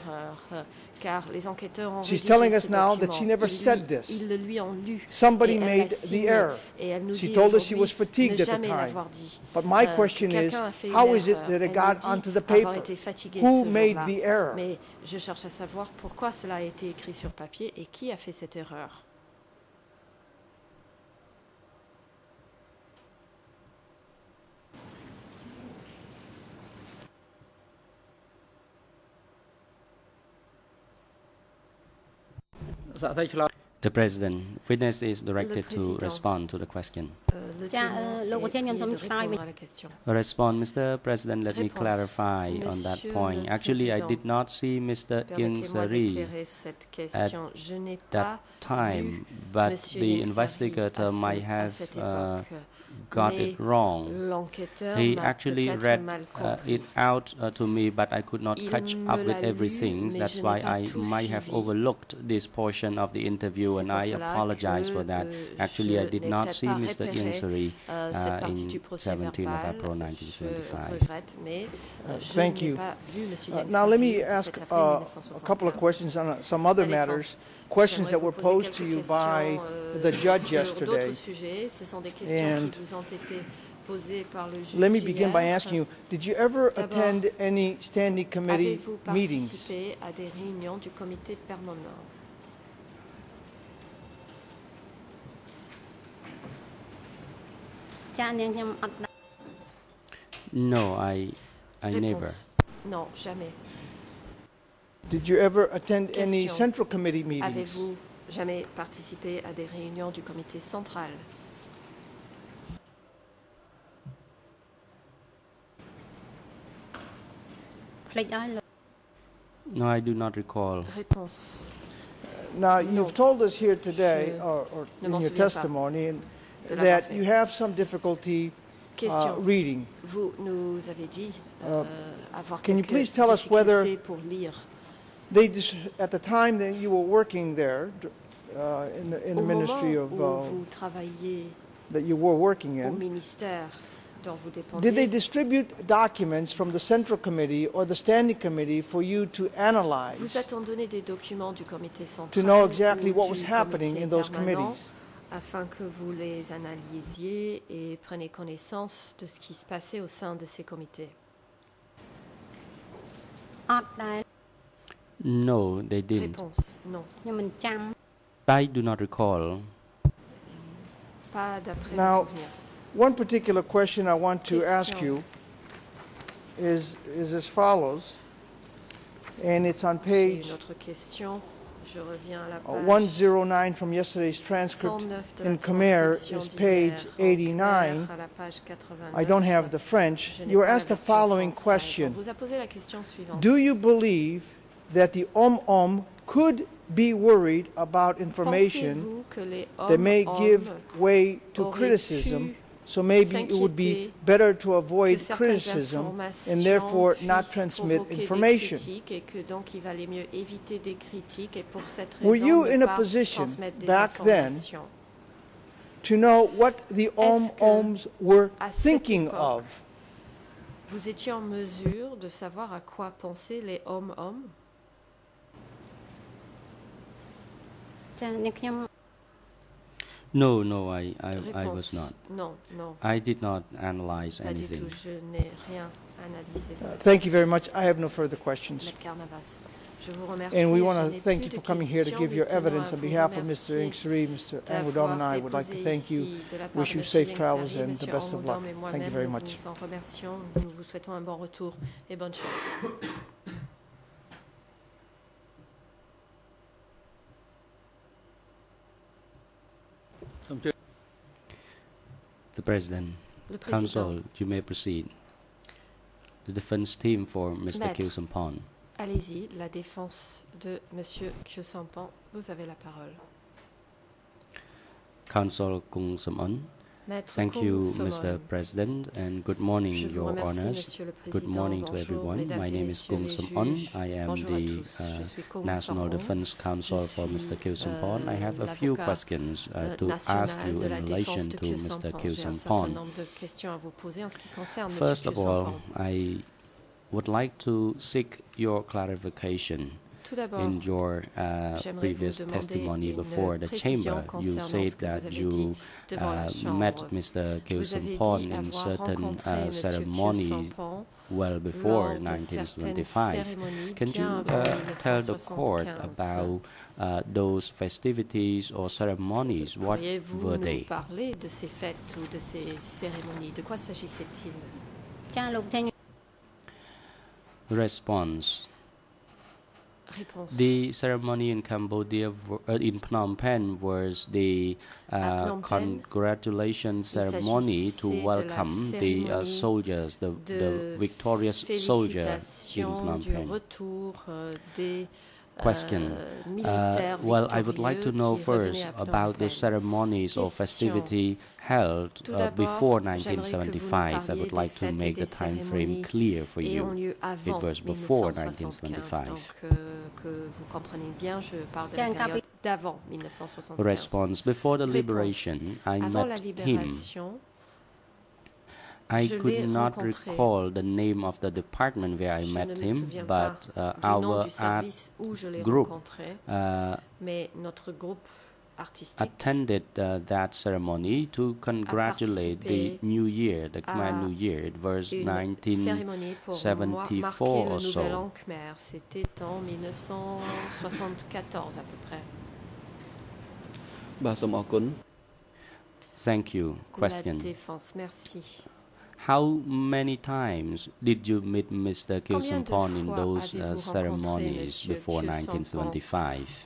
She's telling us now that she never said this. Somebody made the error. She told us she was fatigued at the time. But my question is, how is it that it got onto the paper? Who made the error? Mais je cherche à savoir pourquoi cela a été écrit sur papier et qui a fait cette erreur. The President, witness is directed to respond to the question. Respond, Mr. President, let me clarify on that point. Actually, I did not see Mr. Ieng Sary at that time, but the investigator might have got it wrong. He actually read it out to me, but I could not catch up with everything. That's why I might have overlooked this portion of the interview, and I apologize for that. Actually, I did not see Mr. Ieng Sary in 17 of April 1975. Thank you. Now let me ask a couple of questions on some other matters, questions that were posed to you by the judge yesterday. And let me begin by asking you, did you ever attend any standing committee meetings? No, I never. Non, jamais. Did you ever attend any central committee meetings? Avez-vous jamais participé à des réunions du comité central? No, I do not recall. Réponse. Now, you've told us here today, or in your testimony, that you have some difficulty reading. Vous nous avez dit avoir can you please tell us whether at the time that you were working there in the ministry of that you were working in, did they distribute documents from the Central Committee or the Standing Committee for you to analyze, to know exactly what was happening in those committees? Afin que vous les analysiez et preniez connaissance de ce qui se passait au sein de ces comités. No, they didn't. Réponse, non. I do not recall. Pas d'après Now, mes souvenirs. one particular question I want to ask you is as follows, and it's on page 109 from yesterday's transcript. In Khmer is page 89. I don't have the French. You were asked the following question. Do you believe that the could be worried about information that may give way to criticism, so maybe it would be better to avoid criticism and therefore not transmit information? Were you in a position back then to know what the OMs were thinking of? Vous étiez en mesure de savoir à quoi pensaient les OM? No, I was not. Non. I did not analyze Pas du anything. tout, je n'ai rien analysé. Thank you very much. I have no further questions. Maître Carnavas, je vous remercie. And we want Je to n'ai thank plus you de for coming here to questions. give your Nous tenons evidence. à On vous behalf of remercier Mr. Ieng Sary, Mr. d'avoir Anwudon, and I would like to déposé thank you. ici de la part Wish de you Monsieur safe travels Ieng Sary, and the Monsieur best of luck. Anwudon et Thank you moi-même, very nous much. vous en remercions. Nous vous souhaitons un bon retour et bonne chance. The President, Le Président, Counsel, you may proceed. The defense team for Mr. Maître. Kyew Samphan. allez-y, la défense de Monsieur Kyew Samphan, vous avez la parole. Counsel Kung Samon. Maître Thank Kung you, Somon. Mr. President, and good morning, Je vous Your remercie, Honors. Monsieur le Good Président. morning to Bonjour, everyone. mesdames My et name is messieurs Kung les Samon. juges. I am Bonjour à the tous. Je suis Kung National Samon. Defense Counsel for Je Mr. Kyew suis, Samphan. I have a few l'avocat, questions to national ask you de la in défense relation de to Kyew Mr. Samphan. Kyew J'ai un certain Samphan. nombre de questions à vous poser en ce qui concerne First Monsieur of Kyew all, Samphan. I would like to seek your clarification. Tout d'abord, In your j'aimerais previous vous demander testimony une before the précision chamber, you concernant said ce que vous that avez dit you devant la Chambre. met Mr. Kyew Vous avez Samphan dit in avoir certain rencontré Monsieur Kyew ceremonies Samphan well before lors de certaines 1975. cérémonies Can bien you avant tell the court 1975. about those festivities or ceremonies? What Pourriez-vous were nous they? parler de ces fêtes ou de ces cérémonies? De quoi s'agissait-il? Response. The ceremony in Cambodia, in Phnom Penh, was the congratulation ceremony to welcome the soldiers, the victorious soldier in Phnom Penh. Question. Well, I would like to know first about the ceremonies or festivity held before 1975. I would like to make the time frame clear for you. It was before 1975. Response. Before the liberation, I met him. I could not recall the name of the department where I met him, but our art group attended that ceremony to congratulate the New Year, the Khmer New Year. It was 1974 or so. Thank you. Question. How many times did you meet Mr. Kilsonpon in those ceremonies before 1975?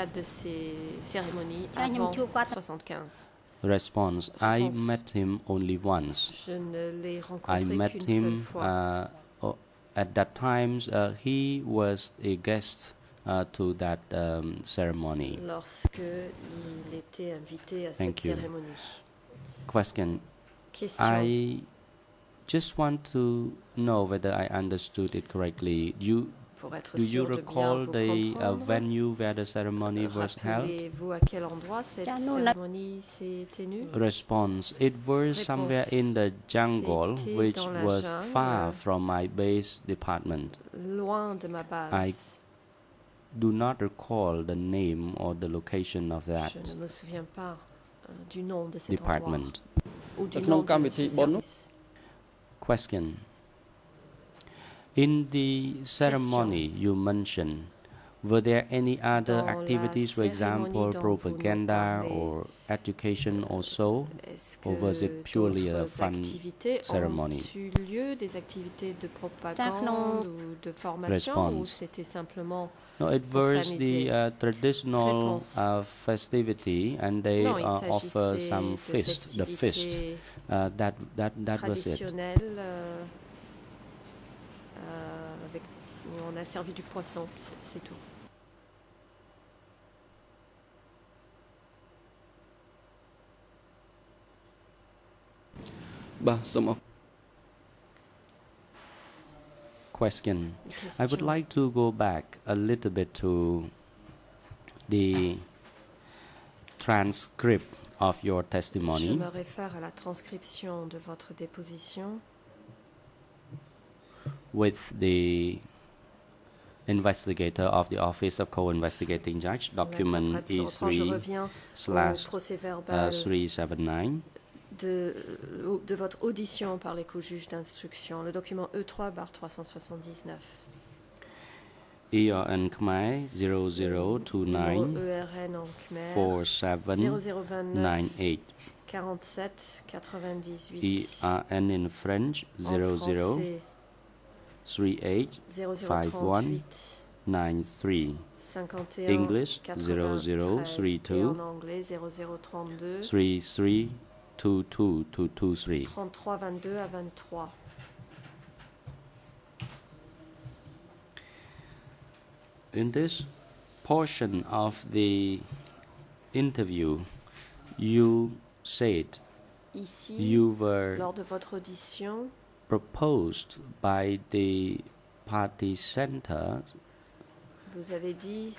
Response. I met him only once. I met him at that time. He was a guest to that ceremony. Thank you. Question. I just want to know whether I understood it correctly. Do you recall the venue where the ceremony was held? Response. It was somewhere in the jungle, which was far from my base department. I do not recall the name or the location of that department. Question. In the ceremony you mentioned, were there any other activities, for example, propaganda or education also, or was it purely a fun ceremony? Response. No, it was the traditional festivity, and they offer some feast, the feast. That was it. On a servi du poisson, c'est tout. Question. I would like to go back a little bit to the transcript of your testimony. Je me réfère à la transcription de votre déposition. With the investigator of the Office of Co-Investigating Judge, document E3/379. De votre audition par les co-juges d'instruction, le document E3/379. ERN Khmer 00294798. 4798. ERN in French 00385193. English 0032 332223. 3322 à 23. In this portion of the interview, you said Ici, you were lors de votre audition, proposed by the party center. Vous avez dit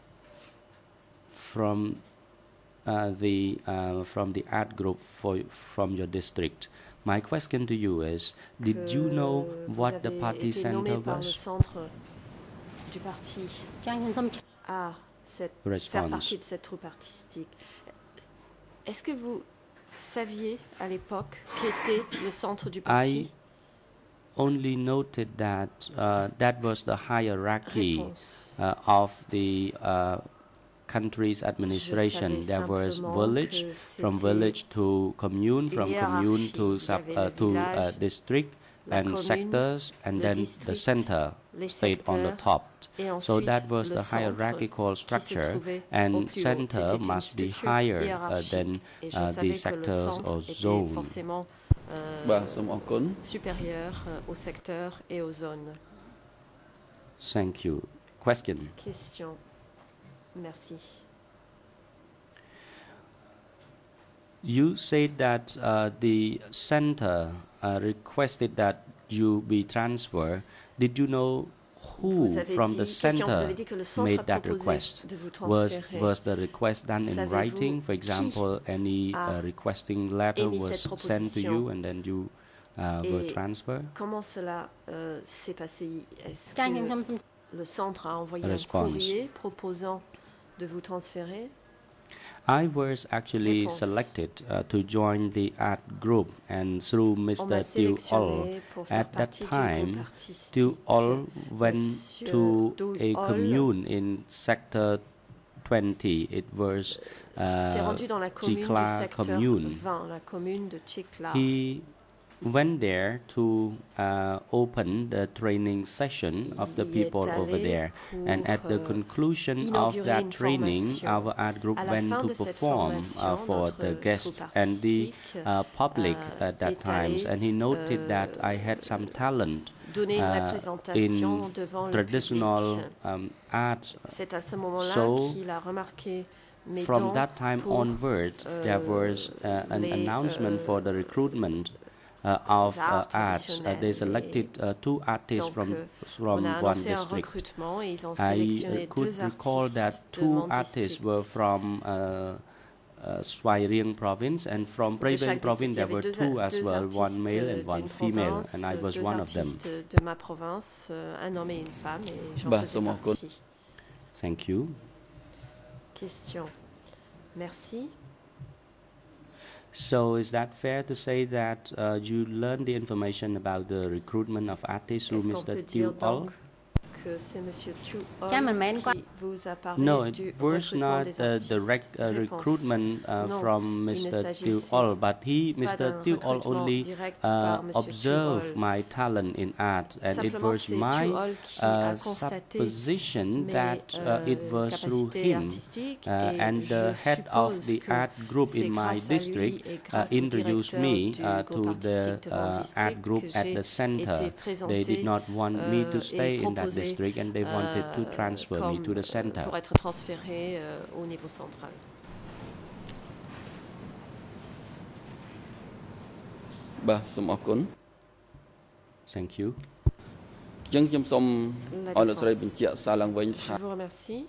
from the art group from your district. My question to you is, did you know what the party center was? Du parti à faire partie de cette troupe artistique. Est-ce que vous saviez à l'époque qu'était le centre du parti? I only noted that that was the hierarchy of the country's administration. There was village, from village to commune, from commune to district, and sectors, and then the center stayed on the top. So that was the hierarchical structure, and center must be higher than the sectors or zones. Supérieur aux secteurs et aux zones. Thank you. Question. Question. Merci. You said that the center requested that you be transferred. Did you know who from the center made that request? Was the request done in writing? For example, any requesting letter was sent to you and then you were transferred? Comment cela s'est passé? Est-ce que le centre a envoyé un courrier proposant de vous transférer? I was actually selected to join the art group, and through Mr. Tiêu Ol. At that time, Tiêu Ol went to a commune in Sector 20. It was Chikla commune. He went there to open the training session of the people over there, and at the conclusion of that training, our art group went to perform for the guests and the public at that time, and he noted that I had some talent in traditional art. So from that time onward, there was an announcement for the recruitment of arts. They selected 2 artists from one district. I could recall that 2 artists were from Svay Rieng province, and from Prey Veng province there were 2 as well, 1 male and 1 female, and I was one of them. Thank you. Question. Merci. So is that fair to say that you learned the information about the recruitment of artists through Mr. Tiêu Ol? No, it was not direct recruitment from Mr. Tiêu Ol, but Mr. Tiêu Ol only observed my talent in art, and it was my supposition that it was through him, and the head of the art group in my district introduced me to the art group at the center. They did not want me to stay in that district, and they wanted to transfer me to the center. Pour être transféré au niveau central. Thank you. Je vous remercie.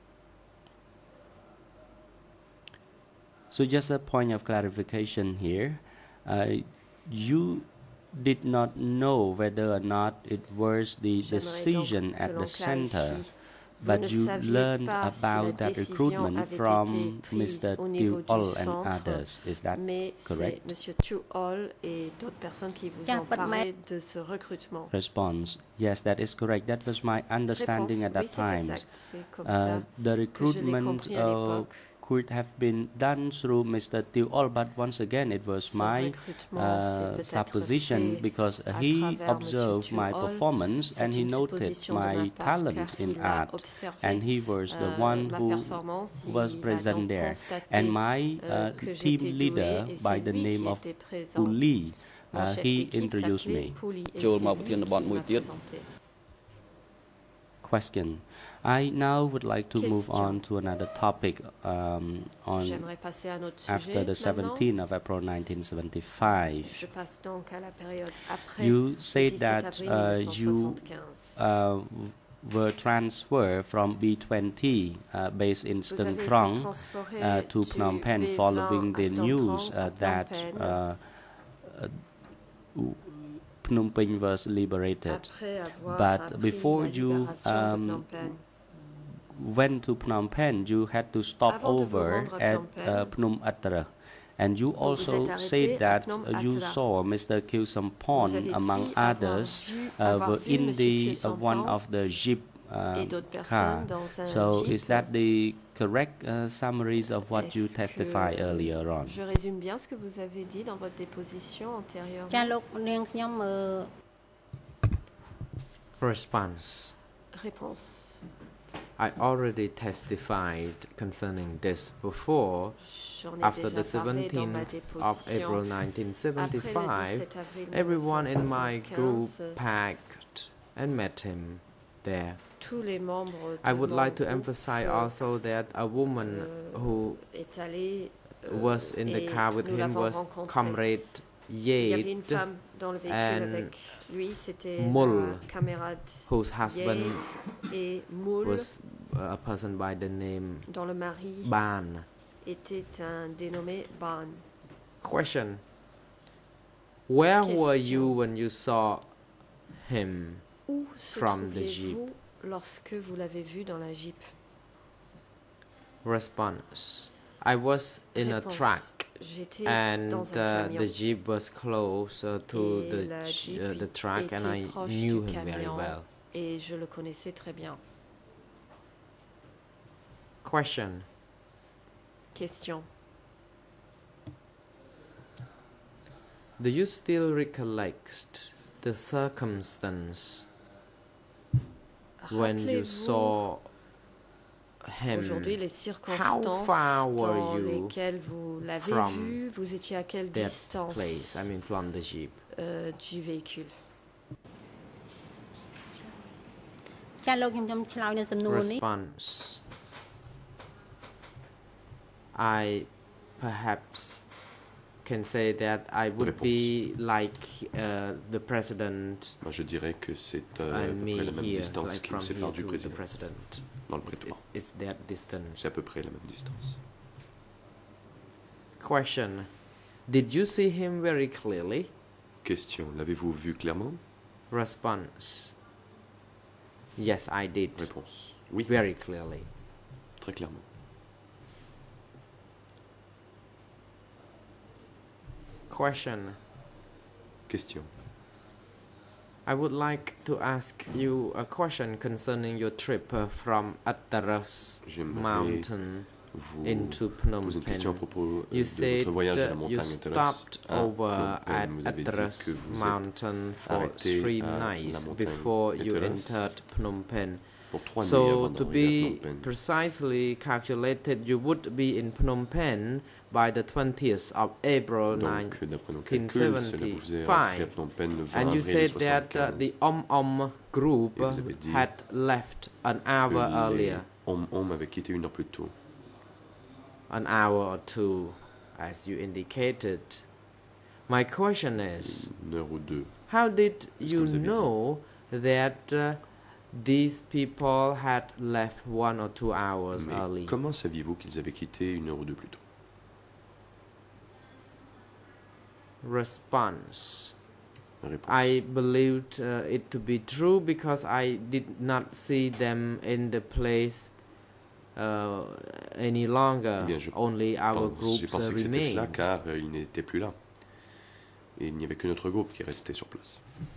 So just a point of clarification here. You did not know whether or not it was the decision at the center, but you learned about that recruitment from Mr. Tiêu Ol and others. Is that correct? Monsieur Tiêu Ol et d'autres personnes qui vous ont parlé de ce recrutement. Response: Yes, that is correct. That was my understanding at that time. The recruitment could have been done through Mr. Tiêu Ol, but once again it was my supposition, because he observed my performance and he noted my talent in art, and he was the one who was present there. And my team leader by the name of Puli, he introduced me. Question. I now would like to move on to another topic after the 17th of April 1975. You said that you were transferred from B20 based in Stung Trong to Phnom Penh following the news that Phnom Penh was liberated. But before you went to Phnom Penh, you had to stop over at Phnom Atra. And you also said that you saw Mr. Khieu Samphan, among others, were in the one of the jeep car. So is that the correct summaries of what you testified earlier on? Je résume bien ce que vous avez dit dans votre déposition antérieurement. Response. Réponse. I already testified concerning this before. After the 17th of April 1975, everyone in my group packed and met him there. I would like to emphasize also that a woman who was in the car with him was Comrade Yade and Mull, whose husband was a person by the name Ban. Question. Where were you when you saw him from the Jeep? Lorsque vous l'avez vu dans la Jeep. Response. I was in a truck and the Jeep was close to the truck and I knew him very well. Et je le connaissais très bien. Question. Question. Do you still recollect the circumstance when you saw him? Aujourd'hui, les circonstances dans lesquelles vous l'avez vu, vous étiez à quelle distance place? I mean, from the Jeep. Du véhicule. Response. I perhaps can say that I would be like the president. Moi, je dirais que c'est à peu près la même distance qui me sépare du président. Dans le prétoire. It's that distance. C'est à peu près la même distance. Question. Did you see him very clearly? Question. L'avez-vous vu clairement? Response. Yes, I did. Réponse. Oui. Very clearly. Très clairement. Question. Question. I would like to ask you a question concerning your trip from Atharas mountain into Phnom Penh. You said you stopped over at Atharas mountain for 3 nights before you entered Phnom Penh. So to be precisely calculated, you would be in Phnom Penh by the 20th of April 1975. And you said that the group had left an hour earlier. Avait quitté 1 heure plus tôt. An hour or two, as you indicated. My question is, how did you know that these people had left 1 or 2 hours early? Comment saviez-vous qu'ils avaient quitté 1 heure ou 2 plus tôt? Response. I believed it to be true because I did not see them in the place any longer. Only our groups J'ai pensé que c'était cela remained. car ils n'étaient plus là. Et il n'y avait que notre groupe qui restait sur place.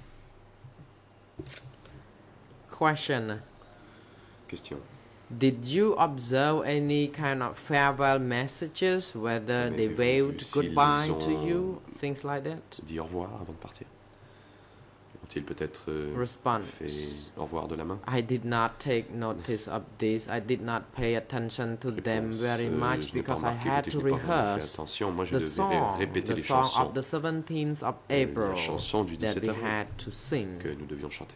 Question. Question. Did you observe any kind of farewell messages, whether they waved goodbye to you, things like that? Dit au revoir avant de partir. Ont-ils peut-être fait au revoir de la main? I did not take notice of this. I did not pay attention to them very much because I had to rehearse the song of the 17th of April that we had to sing. Que nous devions chanter.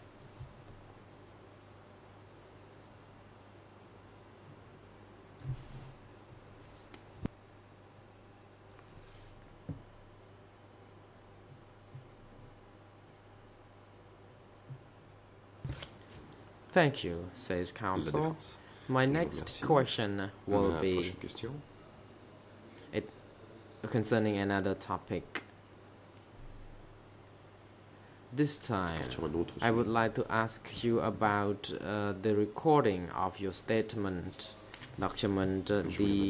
Thank you, says counsel. My next question will be concerning another topic. This time, I would like to ask you about the recording of your statement, document the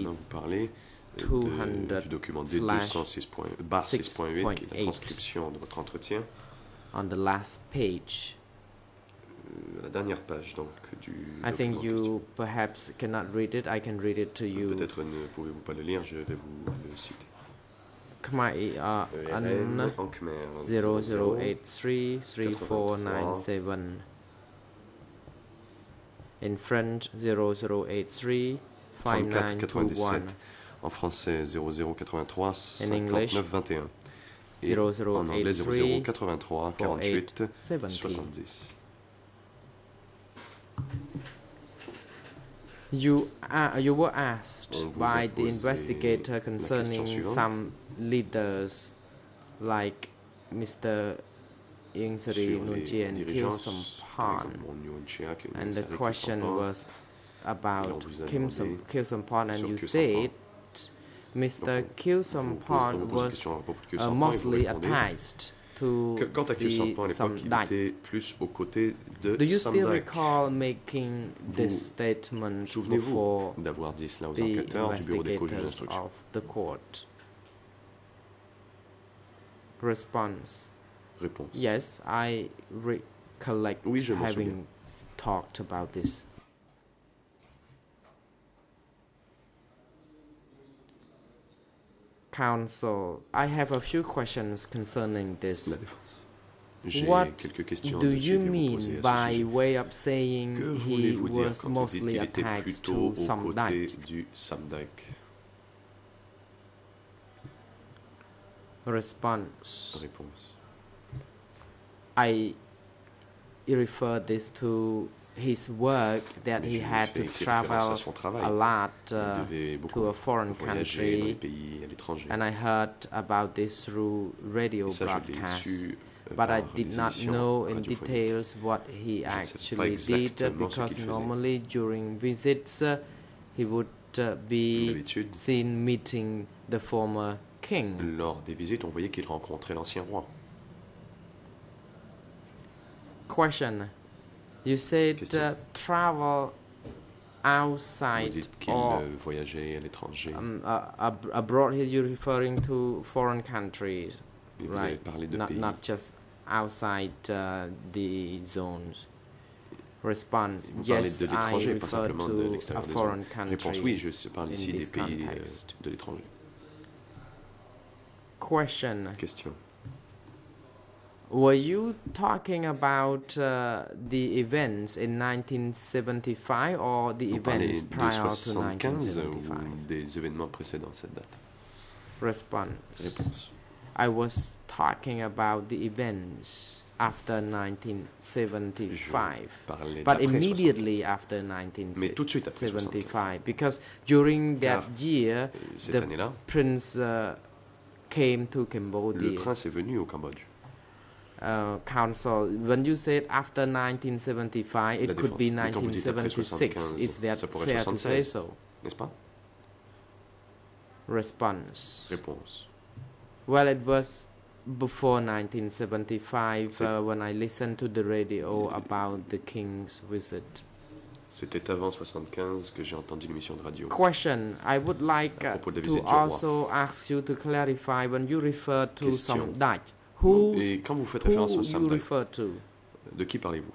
200/6.8 on the last page. La dernière page donc du I think you perhaps cannot read it. I can read it to you. Peut-être ne pouvez-vous pas le lire, je vais vous le citer. Khmer ERN 00833497. In French, 0083 5921. En français, 0083 In English, 5921. Et en anglais, 0083 48 70. You were asked by the investigator concerning some leaders like Mr. Ieng Sary Nuonchea and Khieu Samphan, and the question was about Khieu Samphan, and you said Mr. Khieu Samphan was mostly attached to the Samdech. Do you still recall making this statement before the investigators of the court? Response. Yes, I recollect having talked about this. Counsel, I have a few questions concerning this. What do you mean by way of saying he was mostly attached to Samdech? Response. I refer this to his work that he had to travel a lot to a foreign country, and I heard about this through radio broadcasts, but I did not know in details what he actually did, because normally during visits he would be seen meeting the former king. Lors des visites, on voyait qu'il rencontrait l'ancien roi. Question. You said travel outside or voyager à l'étranger. Abroad. Here you're referring to foreign countries, right? Not just outside the zones. Response. Yes, I refer to a foreign country. Réponse. Oui, je parle ici des pays de l'étranger. Question. Question. Were you talking about the events in 1975 or the events prior to 1975? Des événements précédents cette date. Response. Réponse. I was talking about the events after 1975, but immediately after 1975, because during that year the prince came to Cambodia. Le prince est venu au Cambodge. Counsel, when you said after 1975, it could be 1976. Is that fair to say so? N'est-ce pas? Response. Réponse. Well, it was before 1975 when I listened to the radio about the king's visit. C'était avant 75 que j'ai entendu l'émission de radio. Question. I would like to also ask you to clarify when you refer to Samdech. Et quand vous faites référence au Samdech, de qui parlez-vous?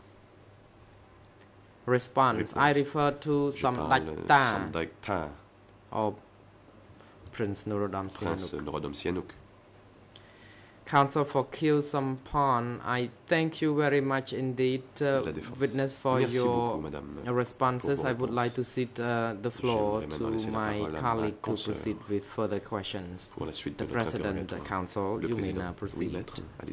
Response. I refer to Samdech Ta. Or Prince Norodom Sihanouk. Counsel for Khieu Samphan, I thank you very much indeed, witness, for your responses. I would like to cede the floor to my colleague to proceed with further questions. The President, Counsel, you may now proceed.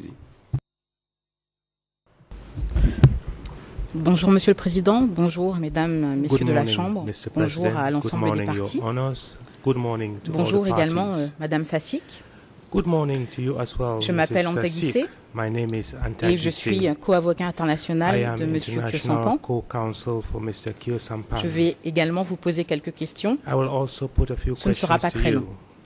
Bonjour Monsieur le Président, bonjour Mesdames, Messieurs de la Chambre, bonjour à l'ensemble des partis. Bonjour également Madame Sasik. Je m'appelle Anta Guissé et je suis co-avocat international de M. Khieu Samphan. Je vais également vous poser quelques questions. Ce ne sera pas très long.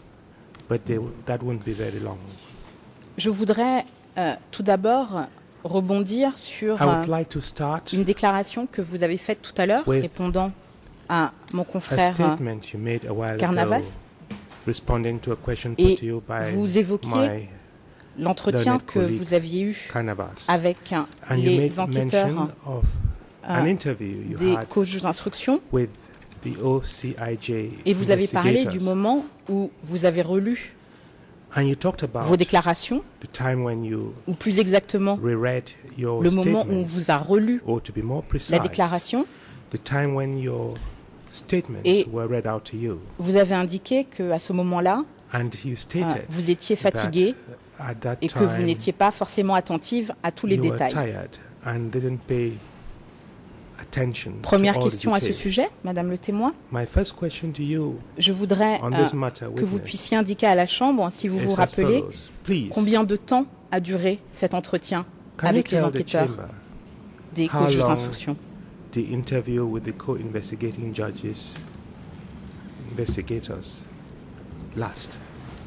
Je voudrais tout d'abord rebondir sur une déclaration que vous avez faite tout à l'heure, répondant à mon confrère Carnavas. Et vous évoquiez l'entretien que vous aviez eu avec les enquêteurs des juges d'instruction, et vous avez parlé du moment où vous avez relu vos déclarations, ou plus exactement le moment où on vous a relu la déclaration, the time when your statements were read out to you. Vous avez indiqué qu'à ce moment-là, vous étiez fatigué et que vous n'étiez pas forcément attentive à tous les détails. Première question à ce sujet, Madame le témoin. Je voudrais que vous puissiez indiquer à la Chambre, si vous vous rappelez, combien de temps a duré cet entretien avec les enquêteurs des juges d'instruction. The interview with the co-investigating investigators last.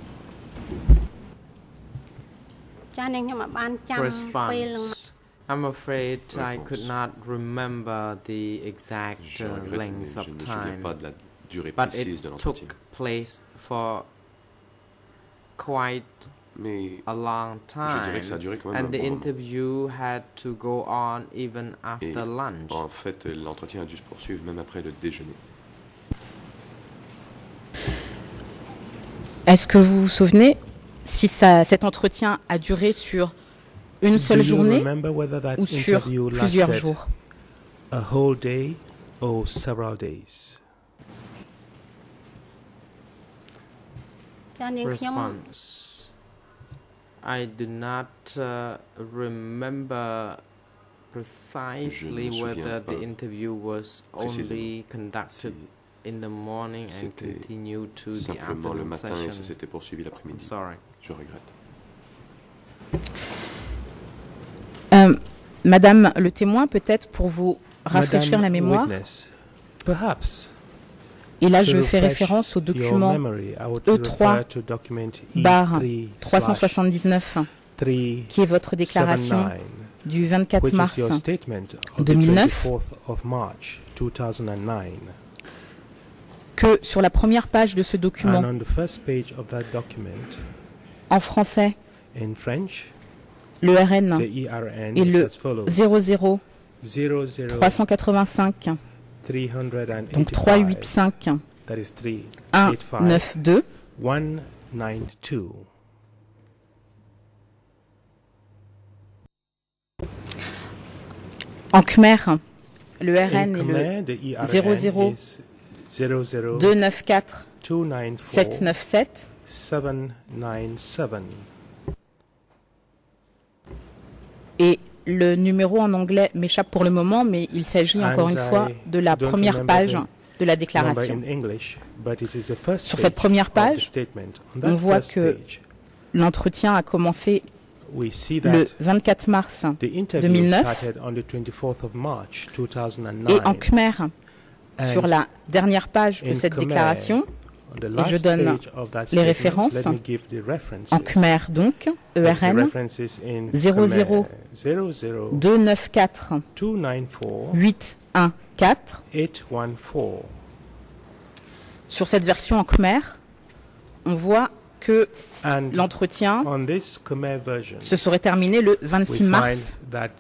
Response. I'm afraid I could not remember the exact length of time, but it took place for quite a long time, and the interview had to go on even after lunch. En fait, l'entretien a dû se poursuivre même après le déjeuner. Est-ce que vous vous souvenez si cet entretien a duré sur une seule journée ou sur plusieurs jours? A whole day or several days? Response. I do not remember precisely whether the interview was only conducted in the morning and continued to the afternoon le matin session. Et ça s'était poursuivi l'après-midi. Sorry. Je regrette. Madame le témoin, peut-être pour vous rafraîchir la mémoire. Perhaps. Et là, je fais référence au document E3/379, qui est votre déclaration du 24 mars 2009, que sur la première page de ce document, en français, le RN est le 00 385. Donc 385 192. En Khmer, le RN est le 00 294 797. Et le numéro en anglais m'échappe pour le moment, mais il s'agit encore une fois de la première page de la déclaration. Sur cette première page, on voit que l'entretien a commencé le 24 mars 2009 et en Khmer, sur la dernière page de cette déclaration, et je donne les références en Khmer, donc ERN 00 294 814. Sur cette version en Khmer, on voit que l'entretien se serait terminé le 26 mars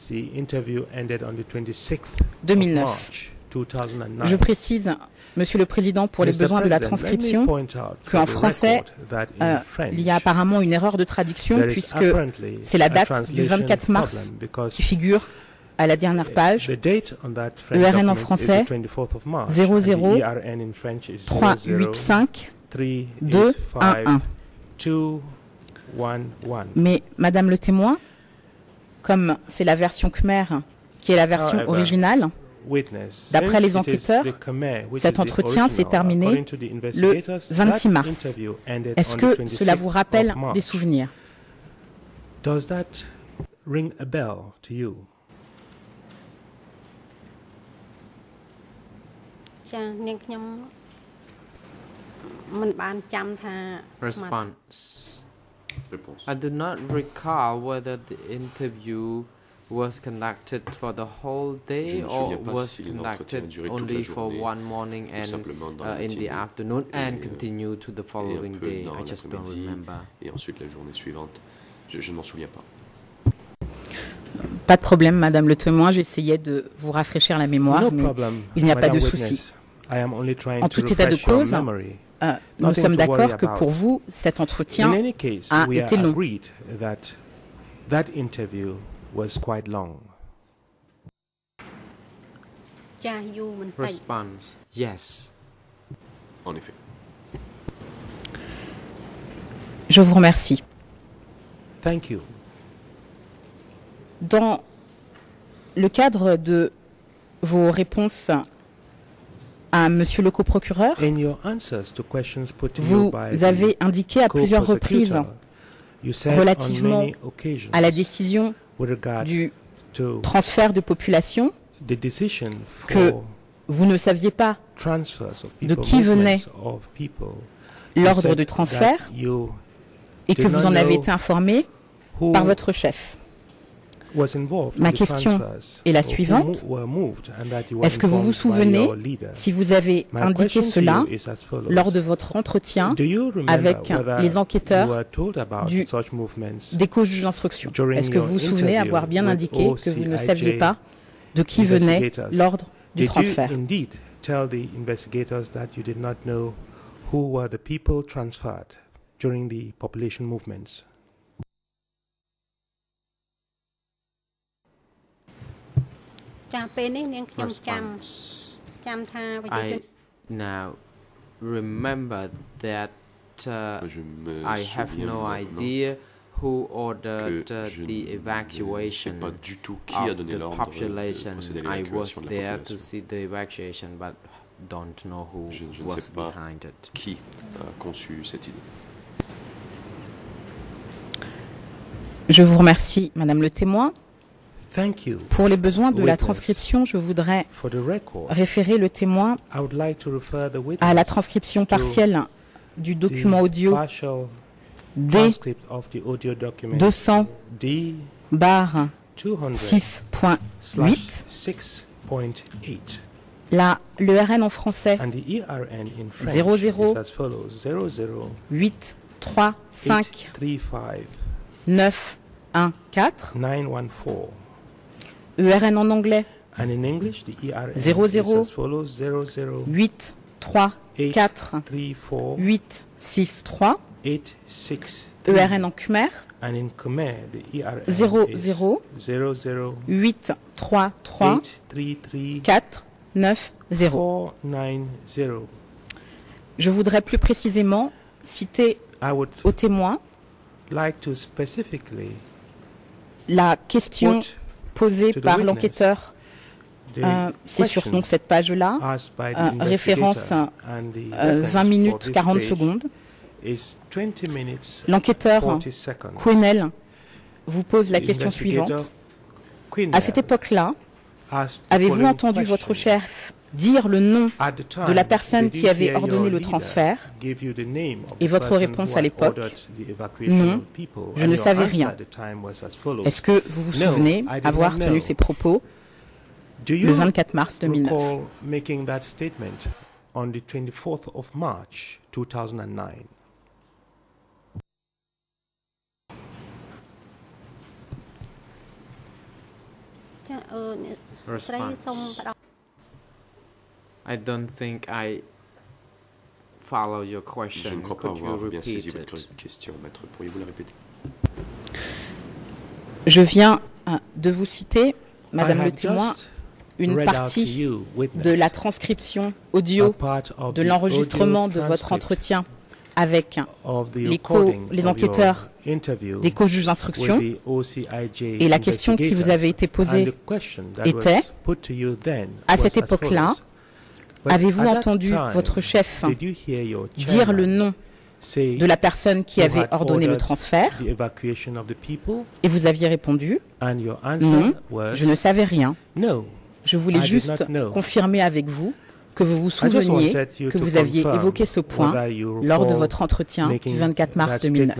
2009. Je précise, Monsieur le Président, pour les besoins de la transcription, qu'en français, il y a apparemment une erreur de traduction puisque c'est la date du 24 mars qui figure à la dernière page. ERN en français, 00 385 211. Mais, Madame le témoin, comme c'est la version Khmer qui est la version originale, d'après les enquêteurs, cet entretien s'est terminé le 26 mars. Est-ce que cela vous rappelle des souvenirs? Does that ring a bell to you? Response. I do not recall whether the interview was conducted for the whole day or was conducted only for one morning and in the afternoon and continued to the following day. I just don't remember. Et ensuite la journée suivante, je ne m'en souviens pas. Pas de problème, Madame le témoin, j'essayais de vous rafraîchir la mémoire, mais il n'y a pas de souci. En tout état de cause, nous sommes d'accord que pour vous, cet entretien a été long. Response: Yes. En effet. Je vous remercie. Thank you. Dans le cadre de vos réponses à Monsieur le coprocureur, vous avez indiqué à plusieurs reprises relativement à la décision du transfert de population que vous ne saviez pas de qui venait l'ordre de transfert et que vous en avez été informé par votre chef. Ma question est la suivante. Est-ce que vous vous souvenez si vous avez indiqué cela lors de votre entretien avec les enquêteurs des co-juges d'instruction? Est-ce que vous vous souvenez avoir bien indiqué que vous ne saviez pas de qui venait l'ordre du transfert? Tell the investigators that you did not know who were the people transferred during the population movements. I now remember that I have no idea who ordered the evacuation of the population. I was there to see the evacuation, but don't know who was behind it. Qui a conçu cette idée? Je vous remercie, Madame le témoin. Thank you. Pour les besoins de la transcription, je voudrais référer le témoin à la transcription partielle du document audio D200/6.8. Le RN en français 00835914. ERN en anglais 00834863. ERN en khmer 00833490. Je voudrais plus précisément citer au témoin la question posée par l'enquêteur, c'est sur donc cette page-là, référence 20 minutes 40 secondes. L'enquêteur Quinnell vous pose la question suivante. À cette époque-là, avez-vous entendu votre chef dire le nom de la personne qui avait ordonné le transfert? Et votre réponse à l'époque: non, je ne savais rien. Est-ce que vous vous souvenez avoir tenu ces propos le 24 mars 2009? Response. I don't think I follow your question. Je ne crois pas avoir bien saisi votre question, maître. Pourriez-vous la répéter? Je viens de vous citer, Madame le témoin, une partie de la transcription audio de l'enregistrement de votre entretien avec les enquêteurs des co-juges d'instruction. Et la question qui vous avait été posée était: à cette époque-là, avez-vous entendu votre chef dire le nom de la personne qui avait ordonné le transfert? Et vous aviez répondu: non, je ne savais rien. Je voulais juste confirmer avec vous que vous vous souveniez que vous aviez évoqué ce point lors de votre entretien du 24 mars 2009.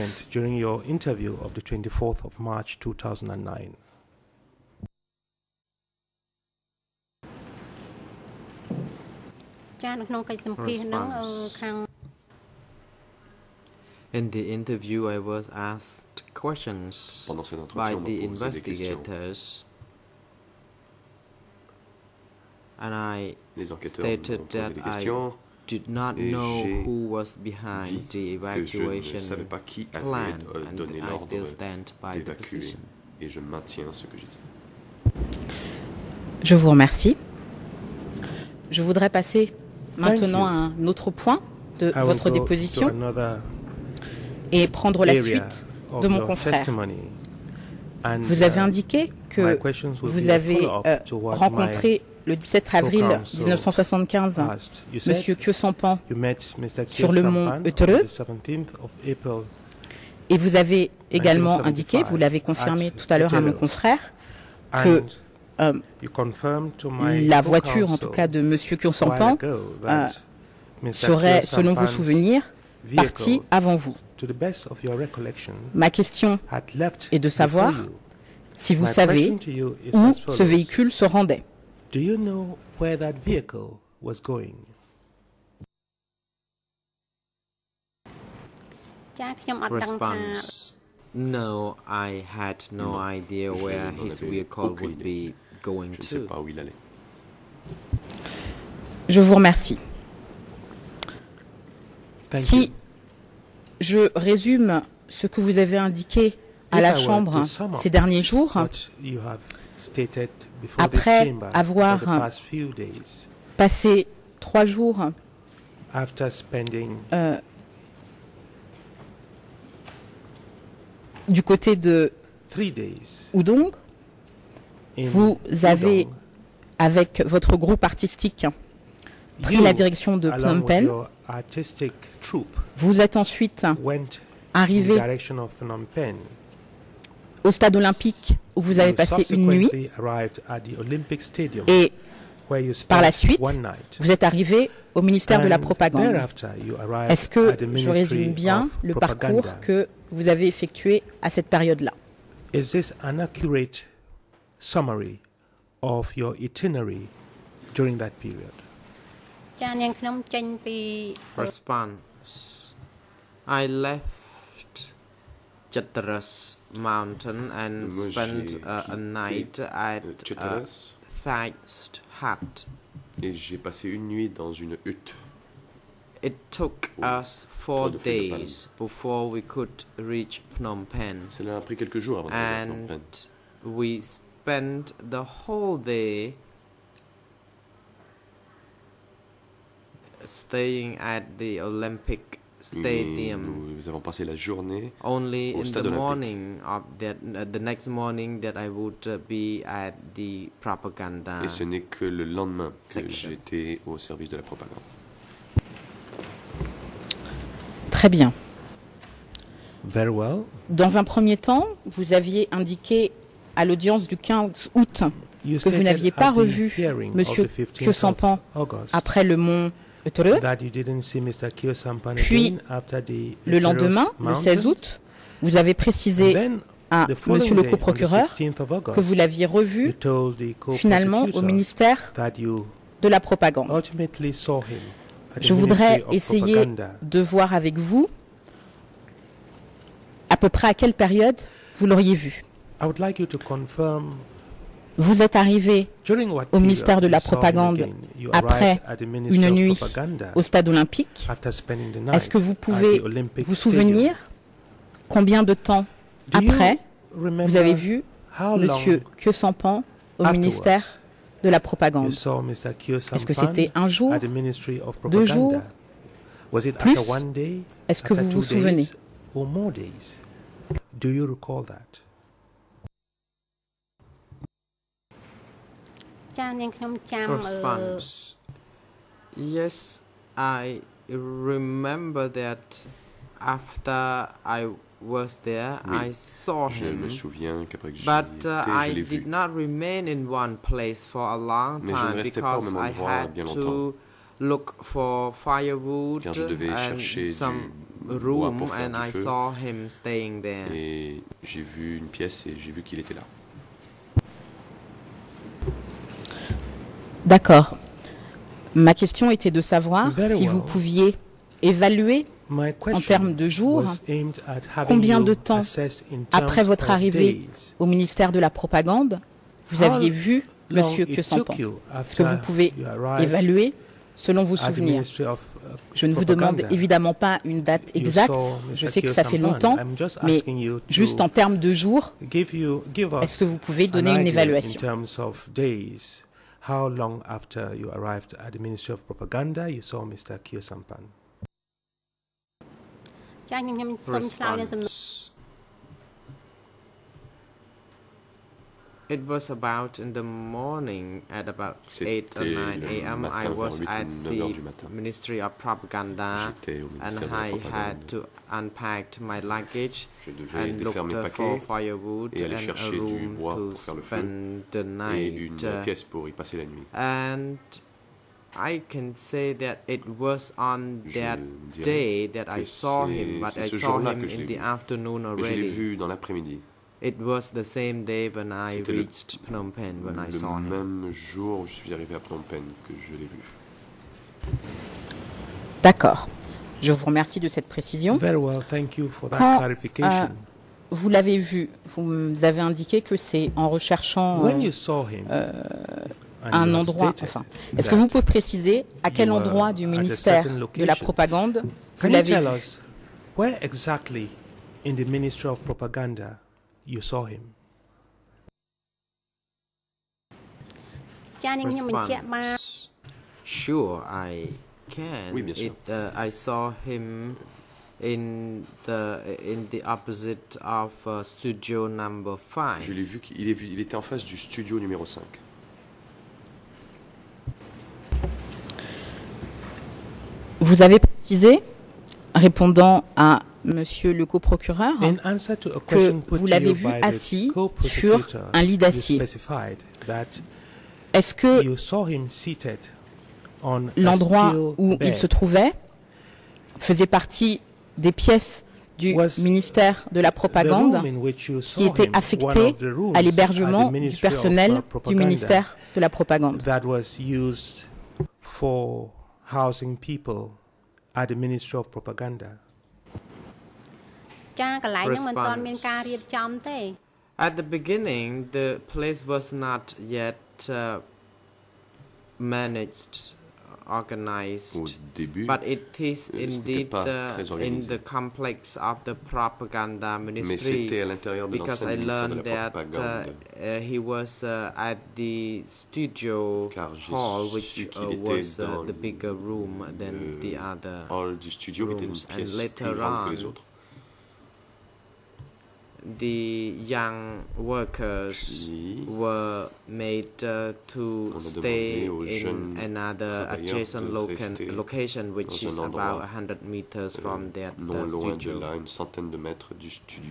In the interview, I was asked questions by the investigators, and I stated that I did not know who was behind the evacuation plan, and I still stand by the position. Je vous remercie. Je voudrais passer maintenant à un autre point de votre déposition et prendre la suite de mon confrère. Vous avez indiqué que vous avez rencontré le 17 avril 1975 M. Kyo Sampan sur le mont Eutereux, et vous avez également indiqué, vous l'avez confirmé tout à l'heure à mon confrère, que la voiture, en tout cas de M. Kyo Sampan, serait, selon vos souvenirs, partie avant vous. Ma question est de savoir si vous savez où ce véhicule se rendait. Response: No, I had no idea where his vehicle would be going to. Je vous remercie. Si je résume ce que vous avez indiqué à la Chambre ces derniers jours, après avoir passé 3 jours du côté de Udong, vous avez, avec votre groupe artistique, pris la direction de Phnom Penh. Vous êtes ensuite arrivé au stade olympique où vous avez passé une nuit, et par la suite, vous êtes arrivé au ministère de la Propagande. Est-ce que je résume bien le parcours que vous avez effectué à cette période-là? Is this an accurate summary of your itinerary during that period? Response: I left Chatteras Mountain and spent a night at a thatched hut. Et j'ai passé une nuit dans une hutte. It took us 4 days before we could reach Phnom Penh. Cela a pris quelques jours avant d'arriver à Phnom Penh. We spent the whole day staying at the Olympic Stadium. Nous avons passé la journée only au stade in the olympique. morning of the next morning that I would be at the propaganda. Et ce n'est que le lendemain que j'étais au service de la propagande. Très bien. Very well. Dans un premier temps, vous aviez indiqué à l'audience du 15 août que vous n'aviez pas revu M. Kyo Sampan après le mont Eutereux. Puis, le lendemain, le 16 août, vous avez précisé à Monsieur le coprocureur que vous l'aviez revu finalement au ministère de la Propagande. Je voudrais essayer de voir avec vous à peu près à quelle période vous l'auriez vu. Vous êtes arrivé au ministère de la Propagande après une nuit au stade olympique. Est-ce que vous pouvez vous souvenir combien de temps après vous avez vu M. Kyo Sampan au ministère de la Propagande? Est-ce que c'était un jour, 2 jours, plus? Est-ce que vous vous souvenez? Response: Yes, I remember that after I was there, I saw Je him, me souviens qu'après que j'y but étais, je I l'ai vu. did not remain in one place for a long Mais je ne time restais pas au because même I endroit had bien longtemps. to look for firewood Car je devais chercher and some du bois room, pour faire and du I feu. saw him staying there. Et j'ai vu une pièce et j'ai vu qu'il était là. D'accord. Ma question était de savoir si vous pouviez évaluer en termes de jours combien de temps après votre arrivée au ministère de la Propagande vous aviez vu M. Kyo Sampan. Est-ce que vous pouvez évaluer selon vos souvenirs? Je ne vous demande évidemment pas une date exacte, je sais que ça fait longtemps, mais juste en termes de jours, est-ce que vous pouvez donner une évaluation? how long after you arrived at the Ministry of Propaganda you saw Mr. Kyo Sampan? Response. It was about in the morning at about 8 or 9 a.m. I was at the Ministry of Propaganda and I had to unpack my luggage and look for firewood and a room to spend the night. And I can say that it was on that day that I saw him, but I saw him in the afternoon already. It was the same day when I reached Phnom Penh when I saw him. Le même jour où je suis arrivé à Phnom Penh que je l'ai vu. D'accord. Je vous remercie de cette précision. Very well, thank you for that clarification. Vous l'avez vu, vous avez indiqué que c'est en recherchant un endroit. Enfin, est-ce que vous pouvez préciser à quel endroit du ministère de la propagande vous l'avez vu? Where exactly in the Ministry of Propaganda you saw him? Response. Sure, I can. Oui, bien sûr. I saw him in the opposite of studio number 5. Je l'ai vu il était en face du studio numéro 5. Vous avez précisé, répondant à Monsieur le coprocureur, que vous l'avez vu assis sur un lit d'acier. Est-ce que l'endroit où il se trouvait faisait partie des pièces du ministère de la propagande qui étaient affectées à l'hébergement du personnel du ministère de la propagande? Housing people at the Ministry of Propaganda. At the beginning, the place was not yet managed, organized, but it is indeed in the complex of the propaganda ministry, because I learned that he was at the studio hall, which was the bigger room than the other rooms, and later on the young workers were made to stay in another adjacent location, which is about 100 meters from that studio.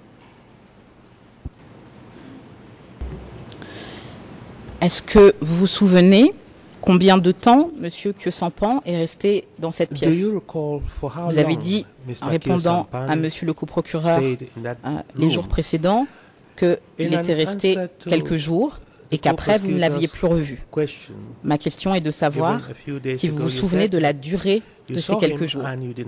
Est-ce que vous vous souvenez combien de temps M. Kyo Sampan est resté dans cette pièce? Vous avez dit, en répondant à M. le coprocureur les jours précédents, qu'il était resté quelques jours et qu'après vous ne l'aviez plus revu. Ma question est de savoir si vous vous souvenez de la durée de ces quelques jours.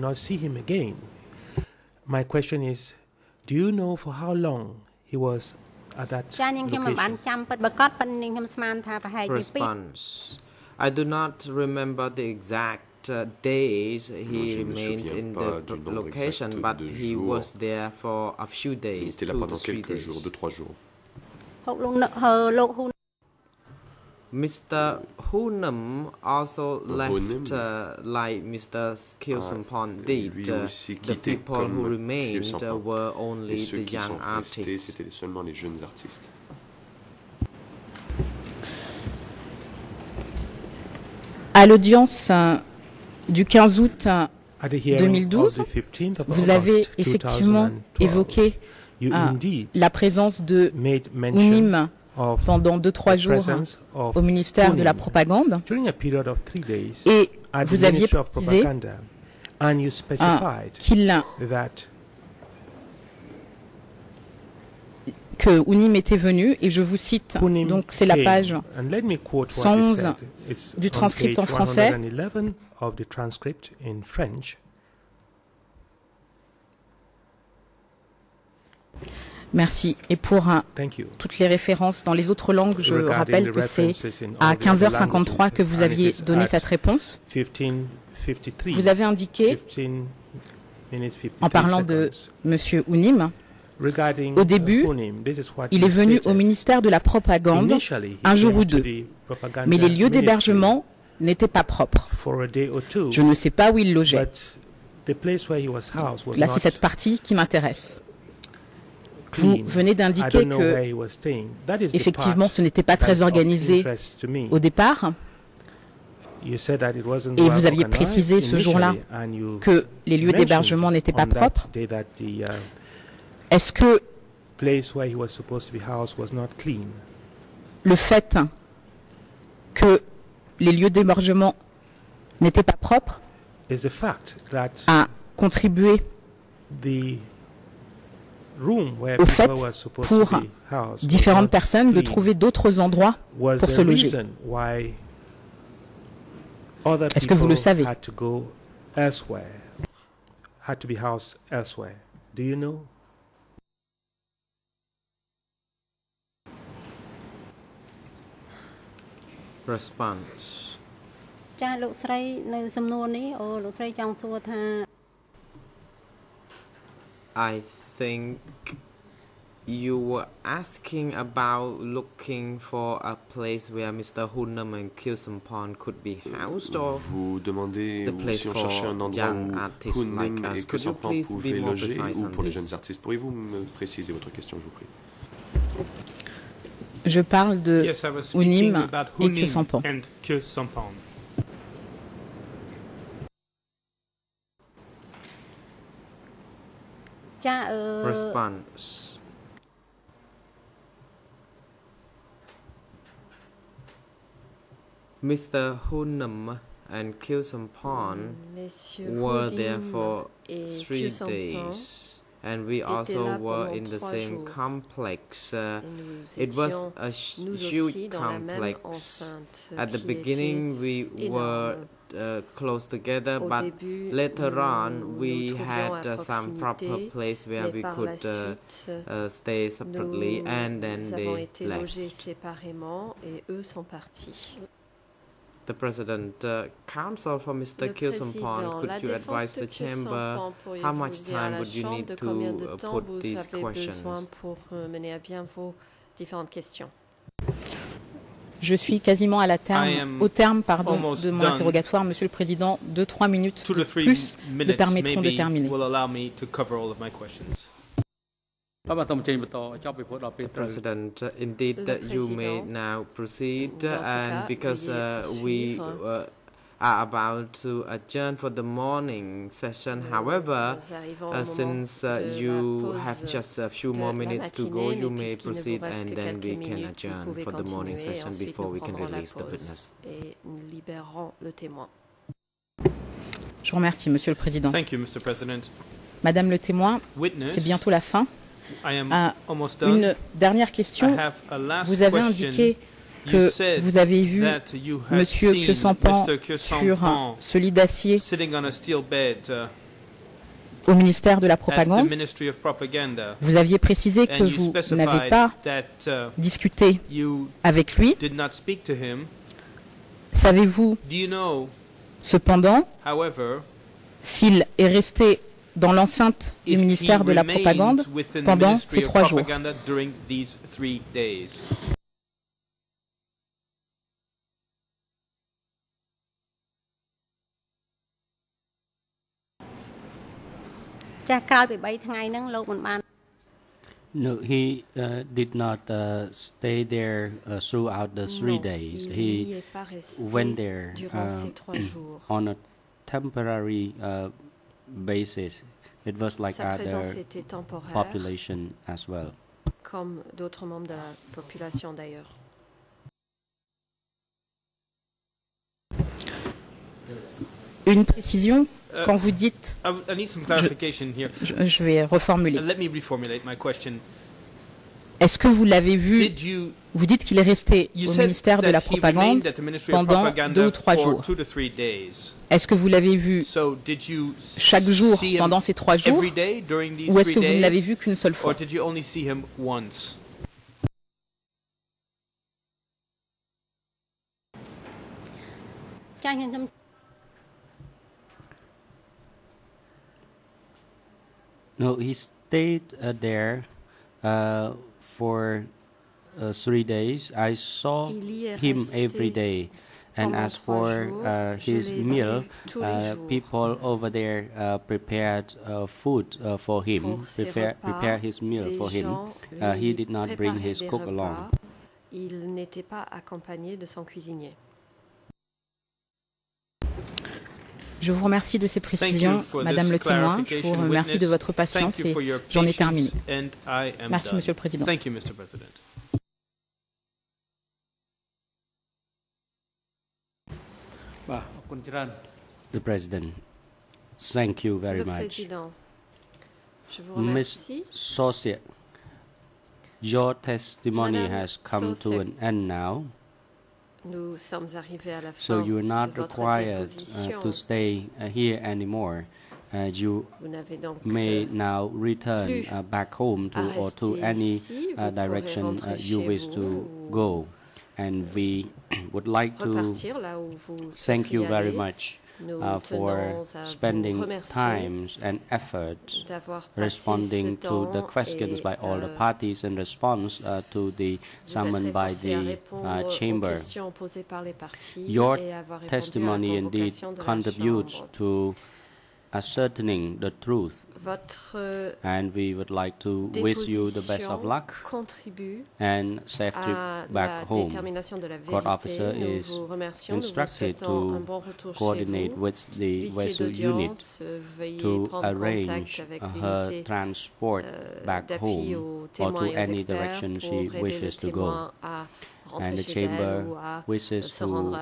My question is, do you know for how long he was at that location? Response. I do not remember the exact days he remained in the location, but he was there for a few days, 2 to 3 days. Mr. Hunam also left like Mr. Kyo Sampan did. The people who remained were only the young artists. À l'audience du 15 août 2012, vous avez effectivement évoqué la présence de Unim pendant 2-3 jours au ministère de la propagande, et vous aviez précisé que Unim était venu, et je vous cite, donc c'est la page 111 du transcript en français. Merci. Et pour toutes les références dans les autres langues, je rappelle que c'est à 15h53 que vous aviez donné cette réponse. Vous avez indiqué, en parlant de M. Unim, Au début, il est venu au ministère de la Propagande un jour ou deux, mais les lieux d'hébergement n'étaient pas propres. Je ne sais pas où il logeait. Là, c'est cette partie qui m'intéresse. Vous venez d'indiquer que, effectivement, ce n'était pas très organisé au départ. Et vous aviez précisé ce jour-là que les lieux d'hébergement n'étaient pas propres. Est-ce que le fait que les lieux d'hébergement n'étaient pas propres a contribué au fait pour différentes personnes de trouver d'autres endroits pour se loger? Est-ce que vous le savez? Response. I think you were asking about looking for a place where Mr. Hunnam and Khieu Samphan could be housed, or vous demandez si on cherchait un endroit où Hunnam et Khieu Samphan pouvaient loger, ou pour les jeunes artistes. Pourriez-vous me préciser votre question, je vous prie? Je parle de Hunnam et Khieu Samphan. Response. Mr. Hunnam and Khieu Samphan were there for 3 days. And we also were in the same complex. It was a huge complex. At the beginning we were close together, but later on we had some proper place where we could stay separately, and then they left. The President, Counsel for Mr. Khieu Samphan, could you advise the Chamber how much time would you need to put these questions? Je suis quasiment au terme de mon interrogatoire. Monsieur le Président, 2-3 minutes de plus me permettront de terminer. President, indeed, you may now proceed, and because we are about to adjourn for the morning session. However, since you have just a few more minutes to go, you may proceed, and then we can adjourn for the morning session before we can release the witness. Je vous remercie, Monsieur le Président. Thank you, Mr. President. Madame le témoin, c'est bientôt la fin. Une dernière question. Vous avez indiqué que vous avez vu M. Khieu Samphan sur un ce lit d'acier au ministère de la Propagande. Vous aviez précisé que vous n'avez pas discuté avec lui. Savez-vous cependant s'il est resté dans l'enceinte du ministère de la Propagande pendant ces 3 jours? No, he did not stay there throughout the 3 days. He went there on a temporary basis. It was like other population as well. Comme d'autres membres de la population d'ailleurs. Une précision, quand vous dites... Je vais reformuler. Est-ce que vous l'avez vu? Vous dites qu'il est resté au ministère de la Propagande pendant 2 ou 3 jours. Est-ce que vous l'avez vu chaque jour pendant ces 3 jours? Ou est-ce que vous ne l'avez vu qu'une seule fois? No, he stayed there for 3 days. I saw him every day. And as for his meal, people over there prepared food for him, prepare his meal for him. He did not bring his cook along. Il n'était pas accompagné de son cuisinier. Je vous remercie de ces précisions, Madame le témoin. Je vous remercie de votre patience et j'en ai terminé. Merci, Monsieur le Président. Thank you, Mr. President. The President, thank you very much. Ms. Saucier, your testimony has come to an end now. So you are not required to stay here anymore. You may now return back home or to any direction you wish to go. And we would like to thank you very much for spending time and effort responding to the questions by all the parties in response to the summon by the chamber. Your testimony indeed contributes to ascertaining the truth, and we would like to wish you the best of luck and safe trip back home. Court officer is instructed to coordinate with the vessel unit to arrange her transport back home or to any direction she wishes to go. And the chamber wishes to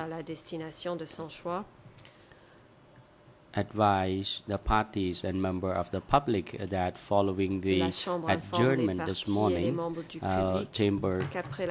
advise the parties and members of the public that following the adjournment this morning, chamber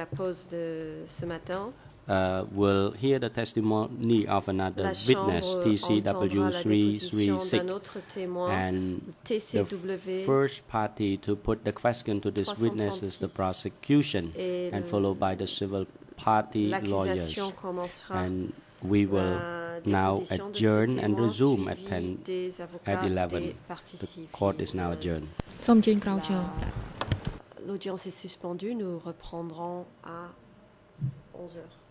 will hear the testimony of another witness, TCW 336, and the first party to put the question to this witness is the prosecution, and followed by the civil party lawyers. And we will now adjourn and resume at 11. The court is now adjourned. L'audience est suspendue. Nous reprendrons à 11h.